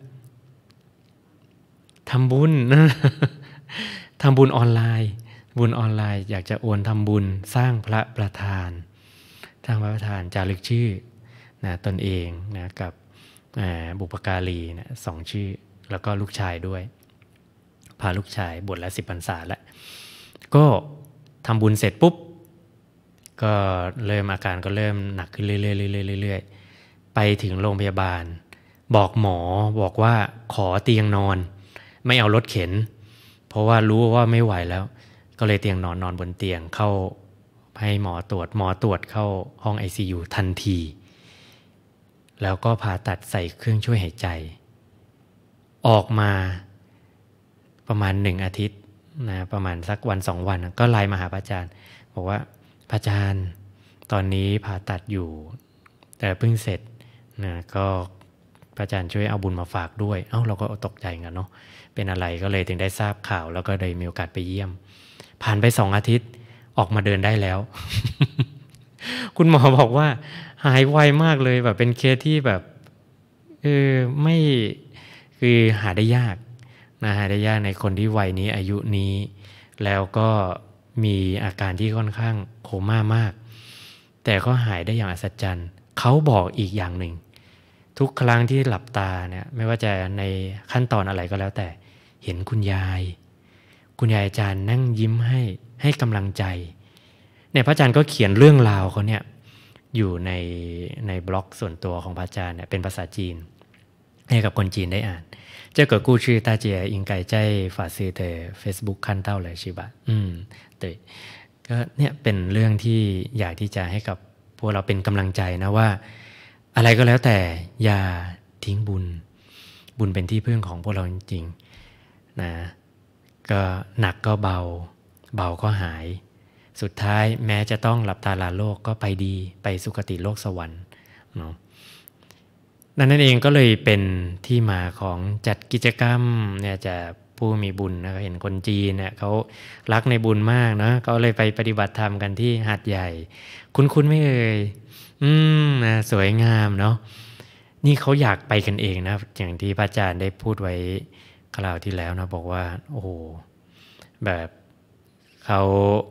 ทำบุญ ทำบุญออนไลน์บุญออนไลน์อยากจะโอนทำบุญสร้างพระประธานสร้างพระประธานจารึกชื่อนะตนเองนะกับบุปการีนะสองชื่อแล้วก็ลูกชายด้วยพาลูกชายบวชแล้วสิบพรรษาแล้วก็ทำบุญเสร็จปุ๊บก็เริ่มอาการก็เริ่มหนักขึ้นเรื่อยๆเรื่อยๆไปถึงโรงพยาบาลบอกหมอบอกว่าขอเตียงนอนไม่เอารถเข็นเพราะว่ารู้ว่าไม่ไหวแล้วก็เลยเตียงนอนนอนบนเตียงเข้าให้หมอตรวจหมอตรวจเข้าห้อง ไอ ซี ยู ทันทีแล้วก็ผ่าตัดใส่เครื่องช่วยหายใจออกมาประมาณหนึ่งอาทิตย์นะประมาณสักวันสองวันก็ไลน์มาหาพระอาจารย์บอกว่าพระอาจารย์ตอนนี้ผ่าตัดอยู่แต่เพิ่งเสร็จนะก็พระอาจารย์ช่วยเอาบุญมาฝากด้วยเอ้าเราก็ตกใจกันเนาะเป็นอะไรก็เลยถึงได้ทราบข่าวแล้วก็ได้มีโอกาสไปเยี่ยมผ่านไปสองอาทิตย์ออกมาเดินได้แล้ว คุณหมอบอกว่าหายไวมากเลยแบบเป็นเคสที่แบบเออไม่คือหาได้ยากนะหาได้ยากในคนที่วัยนี้อายุนี้แล้วก็มีอาการที่ค่อนข้างโคม่ามากแต่ก็หายได้อย่างอัศจรรย์เขาบอกอีกอย่างหนึ่งทุกครั้งที่หลับตาเนี่ยไม่ว่าจะในขั้นตอนอะไรก็แล้วแต่เห็นคุณยายคุณยายอาจารย์นั่งยิ้มให้ให้กำลังใจเนี่ยพระอาจารย์ก็เขียนเรื่องราวเขาเนี่ยอยู่ในในบล็อกส่วนตัวของพระอาจารย์เนี่ยเป็นภาษาจีนให้กับคนจีนได้อ่าน这个故事大家应该在法师的 Facebook 看到了是吧อืม对ก็เนี่ยเป็นเรื่องที่อยากที่จะให้กับพวกเราเป็นกำลังใจนะว่าอะไรก็แล้วแต่อย่าทิ้งบุญบุญเป็นที่พึ่งของพวกเราจริงๆนะก็หนักก็เบาเบาก็หายสุดท้ายแม้จะต้องหลับตาลาโลกก็ไปดีไปสุคติโลกสวรรค์เนาะนั่นเองก็เลยเป็นที่มาของจัดกิจกรรมเนี่ยจะผู้มีบุญนะเห็นคนจีนเนี่ยเขารักในบุญมากนะเขาเลยไปปฏิบัติธรรมกันที่หาดใหญ่คุ้นๆไม่เอ่ยอืมนะสวยงามเนาะนี่เขาอยากไปกันเองนะอย่างที่พระอาจารย์ได้พูดไว้คราวที่แล้วนะบอกว่าโอ้โหแบบเขา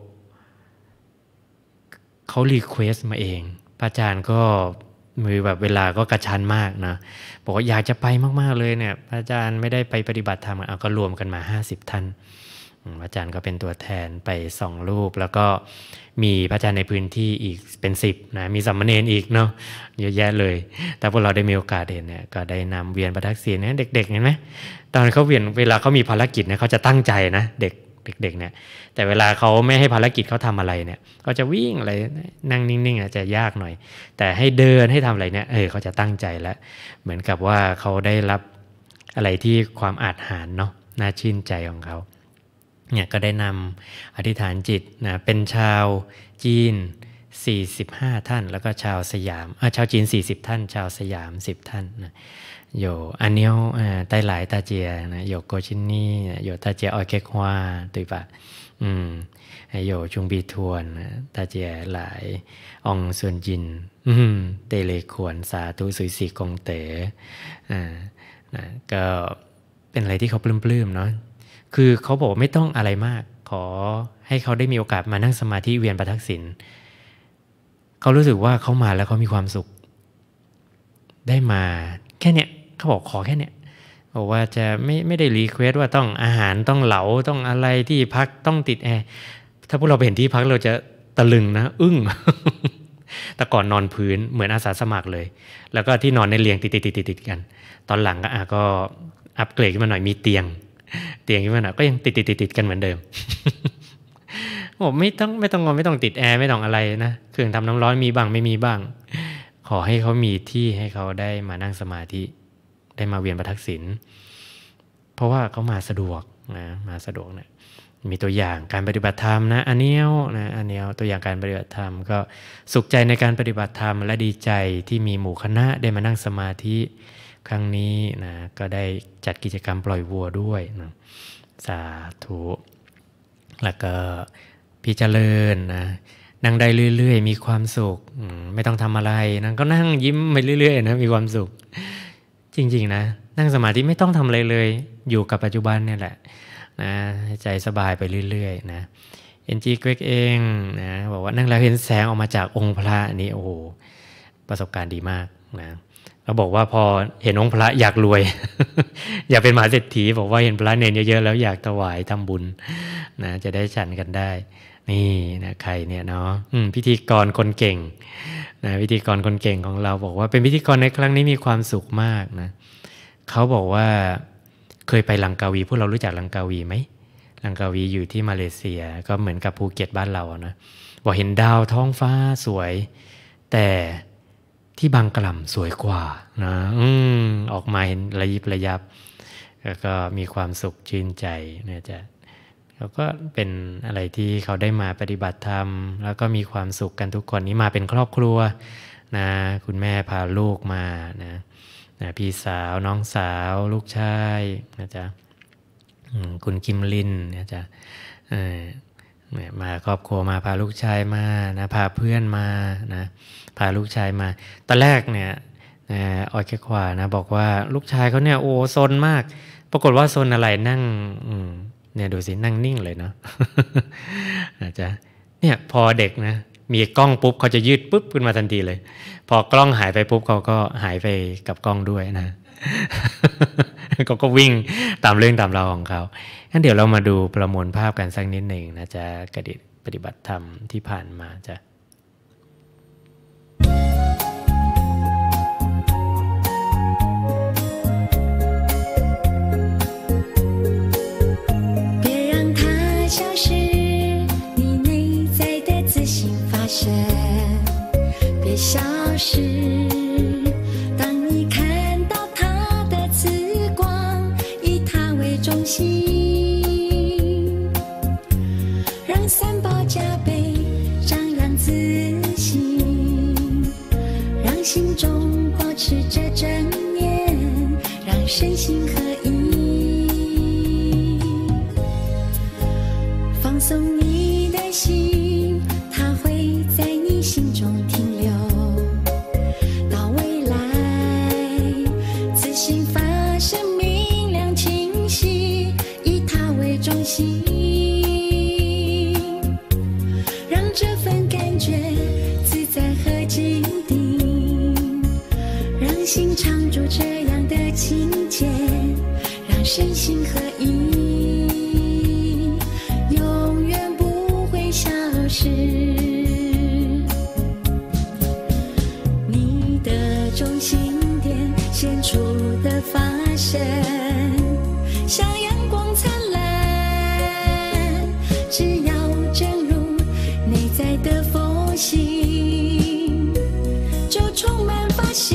เขารีเควสมาเองพระอาจารย์ก็มือแบบเวลาก็กระชั้นมากนะบอกว่าอยากจะไปมากๆเลยเนี่ยพระอาจารย์ไม่ได้ไปปฏิบัติธรรมเอาก็รวมกันมาห้าสิบท่านพระอาจารย์ก็เป็นตัวแทนไปสองรูปแล้วก็มีพระอาจารย์ในพื้นที่อีกเป็นสิบนะมีสามเณรอีกเนาะเยอะแยะเลยแต่พวกเราได้มีโอกาสเห็นเนี่ยก็ได้นำเวียนประทักษิณเนี่ยเด็กๆเห็นไหมตอนเขาเวียนเวลาเขามีภารกิจเนี่ยเขาจะตั้งใจนะเด็กเด็กๆเนี่ยแต่เวลาเขาไม่ให้ภารกิจเขาทำอะไรเนี่ยเขาจะวิ่งอะไรนั่งนิ่งๆอาจจะยากหน่อยแต่ให้เดินให้ทำอะไรเนี่ยเออเขาจะตั้งใจแล้วเหมือนกับว่าเขาได้รับอะไรที่ความอาจหาญเนาะน่าชื่นใจของเขาเนี่ยก็ได้นำอธิษฐานจิตนะเป็นชาวจีนสี่สิบห้าท่านแล้วก็ชาวสยามอ่ะชาวจีนสี่สิบท่านชาวสยามสิบท่านนะ有阿妞啊带来大家呢有郭庆妮有大家爱开花对吧嗯还有中比ทวน大家来องส่วนจินอืมเตเลขวนสาธุสุยสีกงเต๋อ่านะก็เป็นอะไรที่เขาปลื้มๆเนาะคือเขาบอกไม่ต้องอะไรมากขอให้เขาได้มีโอกาสมานั่งสมาธิเวียนประทักษิณเขารู้สึกว่าเขามาแล้วเขามีความสุขได้มาแค่เนี้ยเขาบอกขอแค่เนี้ยบอกว่าจะไม่ไม่ได้รีเควสว่าต้องอาหารต้องเหลาต้องอะไรที่พักต้องติดแอร์ถ้าพวกเราไปเห็นที่พักเราจะตะลึงนะอึ้ง แต่ก่อนนอนพื้นเหมือนอาสาสมัครเลยแล้วก็ที่นอนในเรียงติดติดติดติดกันตอนหลังก็อ่ะก็อัปเกรดขึ้นมาหน่อยมีเตียงเตียงขึ้นมาหน่อยก็ยังติดติดติดติดกันเหมือนเดิม บอกไม่ต้องไม่ต้องไม่ต้องติดแอร์ไม่ต้องอะไรนะเครื่องทำน้ำร้อนมีบ้างไม่มีบ้างขอให้เขามีที่ให้เขาได้มานั่งสมาธิได้มาเวียนประทักษิณเพราะว่าเขามาสะดวกนะมาสะดวกนะมีตัวอย่างการปฏิบัติธรรมนะอันเนี้ยนะอันเนี้ยตัวอย่างการปฏิบัติธรรมก็สุขใจในการปฏิบัติธรรมและดีใจที่มีหมู่คณะได้มานั่งสมาธิครั้งนี้นะก็ได้จัดกิจกรรมปล่อยวัวด้วยนะสาธุแล้วก็พี่เจริญนะนั่งได้เรื่อยๆมีความสุขไม่ต้องทำอะไรนั่งก็นั่งยิ้มไปเรื่อยๆนะมีความสุขจริงๆนะนั่งสมาธิไม่ต้องทำอะไรเลยอยู่กับปัจจุบันเนี่ยแหละนะใจสบายไปเรื่อยๆนะเอ็นจีเกรกเองนะบอกว่านั่งแล้วเห็นแสงออกมาจากองค์พระอันนี้โอ้โหประสบการณ์ดีมากนะเราบอกว่าพอเห็นองค์พระอยากรวย อยากเป็นมหาเศรษฐีบอกว่าเห็นพระเนรเยอะๆแล้วอยากถวายทำบุญนะจะได้ฉันกันได้นี่นะใครเนี่ยเนาะพิธีกรคนเก่งนะพิธีกรคนเก่งของเราบอกว่าเป็นพิธีกรในครั้งนี้มีความสุขมากนะเขาบอกว่าเคยไปลังกาวีพวกเรารู้จักลังกาวีไหมลังกาวีอยู่ที่มาเลเซียก็เหมือนกับภูเก็ตบ้านเรานะบอกเห็นดาวท้องฟ้าสวยแต่ที่บางกล่ำสวยกว่านะอืมออกมาเห็นระยิบระยับแล้วก็มีความสุขชื่นใจนะจ๊ะแล้วก็เป็นอะไรที่เขาได้มาปฏิบัติธรรมแล้วก็มีความสุขกันทุกคนนี้มาเป็นครอบครัวนะคุณแม่พาลูกมานะนะพี่สาวน้องสาวลูกชายนะจ๊ะคุณคิมลินนะจ๊ะมาครอบครัวมาพาลูกชายมานะพาเพื่อนมานะพาลูกชายมาตอนแรกเนี่ยออยแค่ขวานะบอกว่าลูกชายเขาเนี่ยโอ้ซนมากปรากฏว่าซนอะไรนั่งเนี่ยดูสินั่งนิ่งเลยเนาะนะจ๊ะเนี่ยพอเด็กนะมีกล้องปุ๊บเขาจะยืดปุ๊บขึ้นมาทันทีเลยพอกล้องหายไปปุ๊บเขาก็หายไปกับกล้องด้วยนะ เขาก็วิ่งตามเรื่องตามราวของเขางั้นเดี๋ยวเรามาดูประมวลภาพกันสักนิดหนึ่งนะจ๊ะกระดิษปฏิบัติธรรมที่ผ่านมาจ้ะ别消失，当你看到它的慈光，以它为中心，让三宝加倍张扬自信，让心中保持着正念，让身心合一，放松你的心，它会在你心中停留到未来，自信发生明亮清晰，以它为中心，让这份感觉自在和静定，让心常驻这样的境界，让身心合一，永远不会消失。中心点显出的发生，像阳光灿烂，只要正入内在的佛性，就充满发心。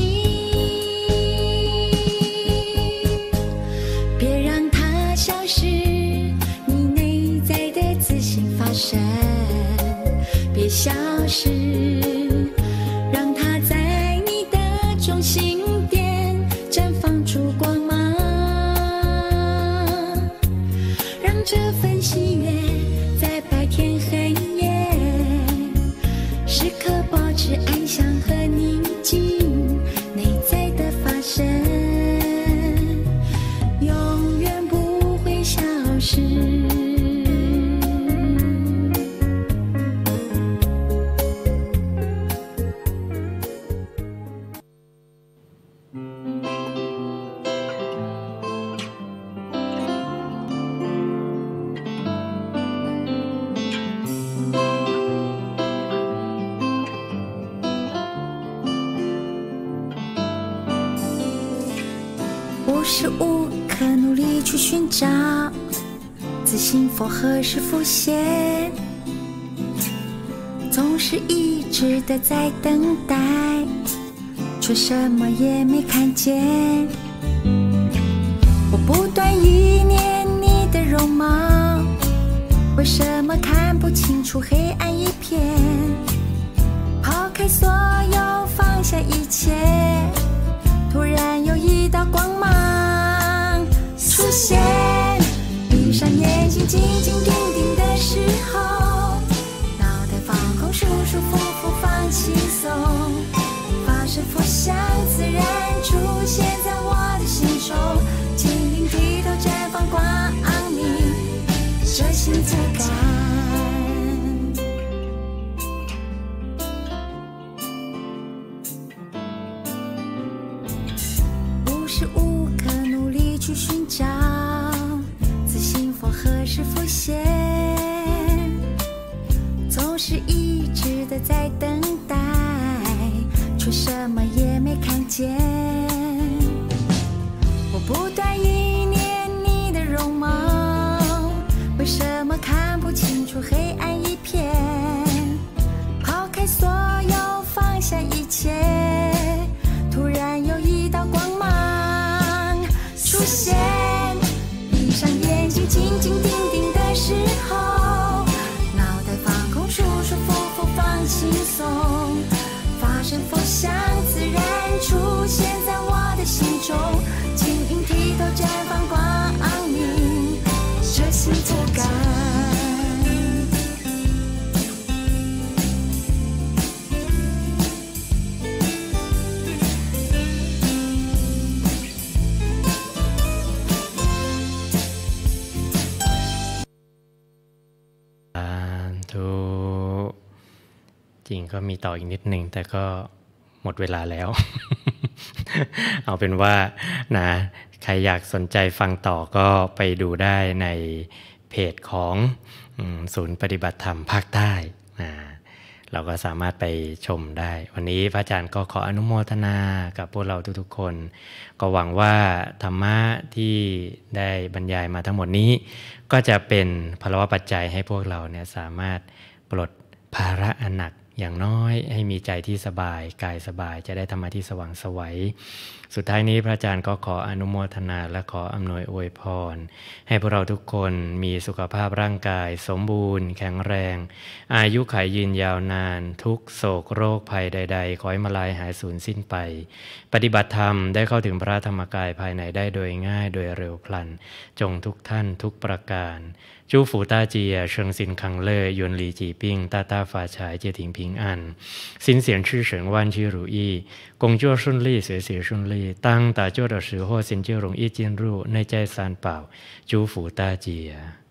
别让它消失，你内在的自信发生，别消失，让它在中心点绽放出光芒，让这份喜悦在白天黑夜时刻保持安详和宁静，内在的发生永远不会消失。无时无刻努力去寻找自信佛何时浮现，总是一直的在等待，却什么也没看见。我不断意念你的容貌，为什么看不清楚黑暗一片？抛开所有，放下一切，突然有一道不甘。无时无刻努力去寻找自信否何时浮现，总是一直的在等待，却什么也没看见。我不断意念你的容貌，为什么看不清楚黑暗一片？抛开所有，放下一切，突然有一道光芒出现。闭上眼睛，静静定定的时候，脑袋放空，舒舒服服放轻松，发生否像自然出现在我的心中，晶莹剔透，绽放光明，这幸福感。 จริงก็มีต่ออีกนิดหนึ่งแต่ก็หมดเวลาแล้ว เอาเป็นว่านะใครอยากสนใจฟังต่อก็ไปดูได้ในเพจของศูนย์ปฏิบัติธรรมภาคใต้นะเราก็สามารถไปชมได้วันนี้พระอาจารย์ก็ขออนุโมทนากับพวกเราทุกๆคนก็หวังว่าธรรมะที่ได้บรรยายมาทั้งหมดนี้ก็จะเป็นพลวปัจจัยให้พวกเราเนี่ยสามารถปลดภาระอันหนักอย่างน้อยให้มีใจที่สบายกายสบายจะได้ธรรมะที่สว่างไสวสุดท้ายนี้พระอาจารย์ก็ขออนุโมทนาและขออำนวยอวยพรให้พวกเราทุกคนมีสุขภาพร่างกายสมบูรณ์แข็งแรงอายุขัยยืนยาวนานทุกโศกโรคภัยใดๆขอให้มาลายหายสูญสิ้นไปปฏิบัติธรรมได้เข้าถึงพระธรรมกายภายในได้โดยง่ายโดยเร็วพลันจงทุกท่านทุกประการ祝福大家身心康乐远离疾病大大发财家庭平安心想事成万事如意工作顺利学习顺利当打坐的时候心就容易进入内在三宝祝福大家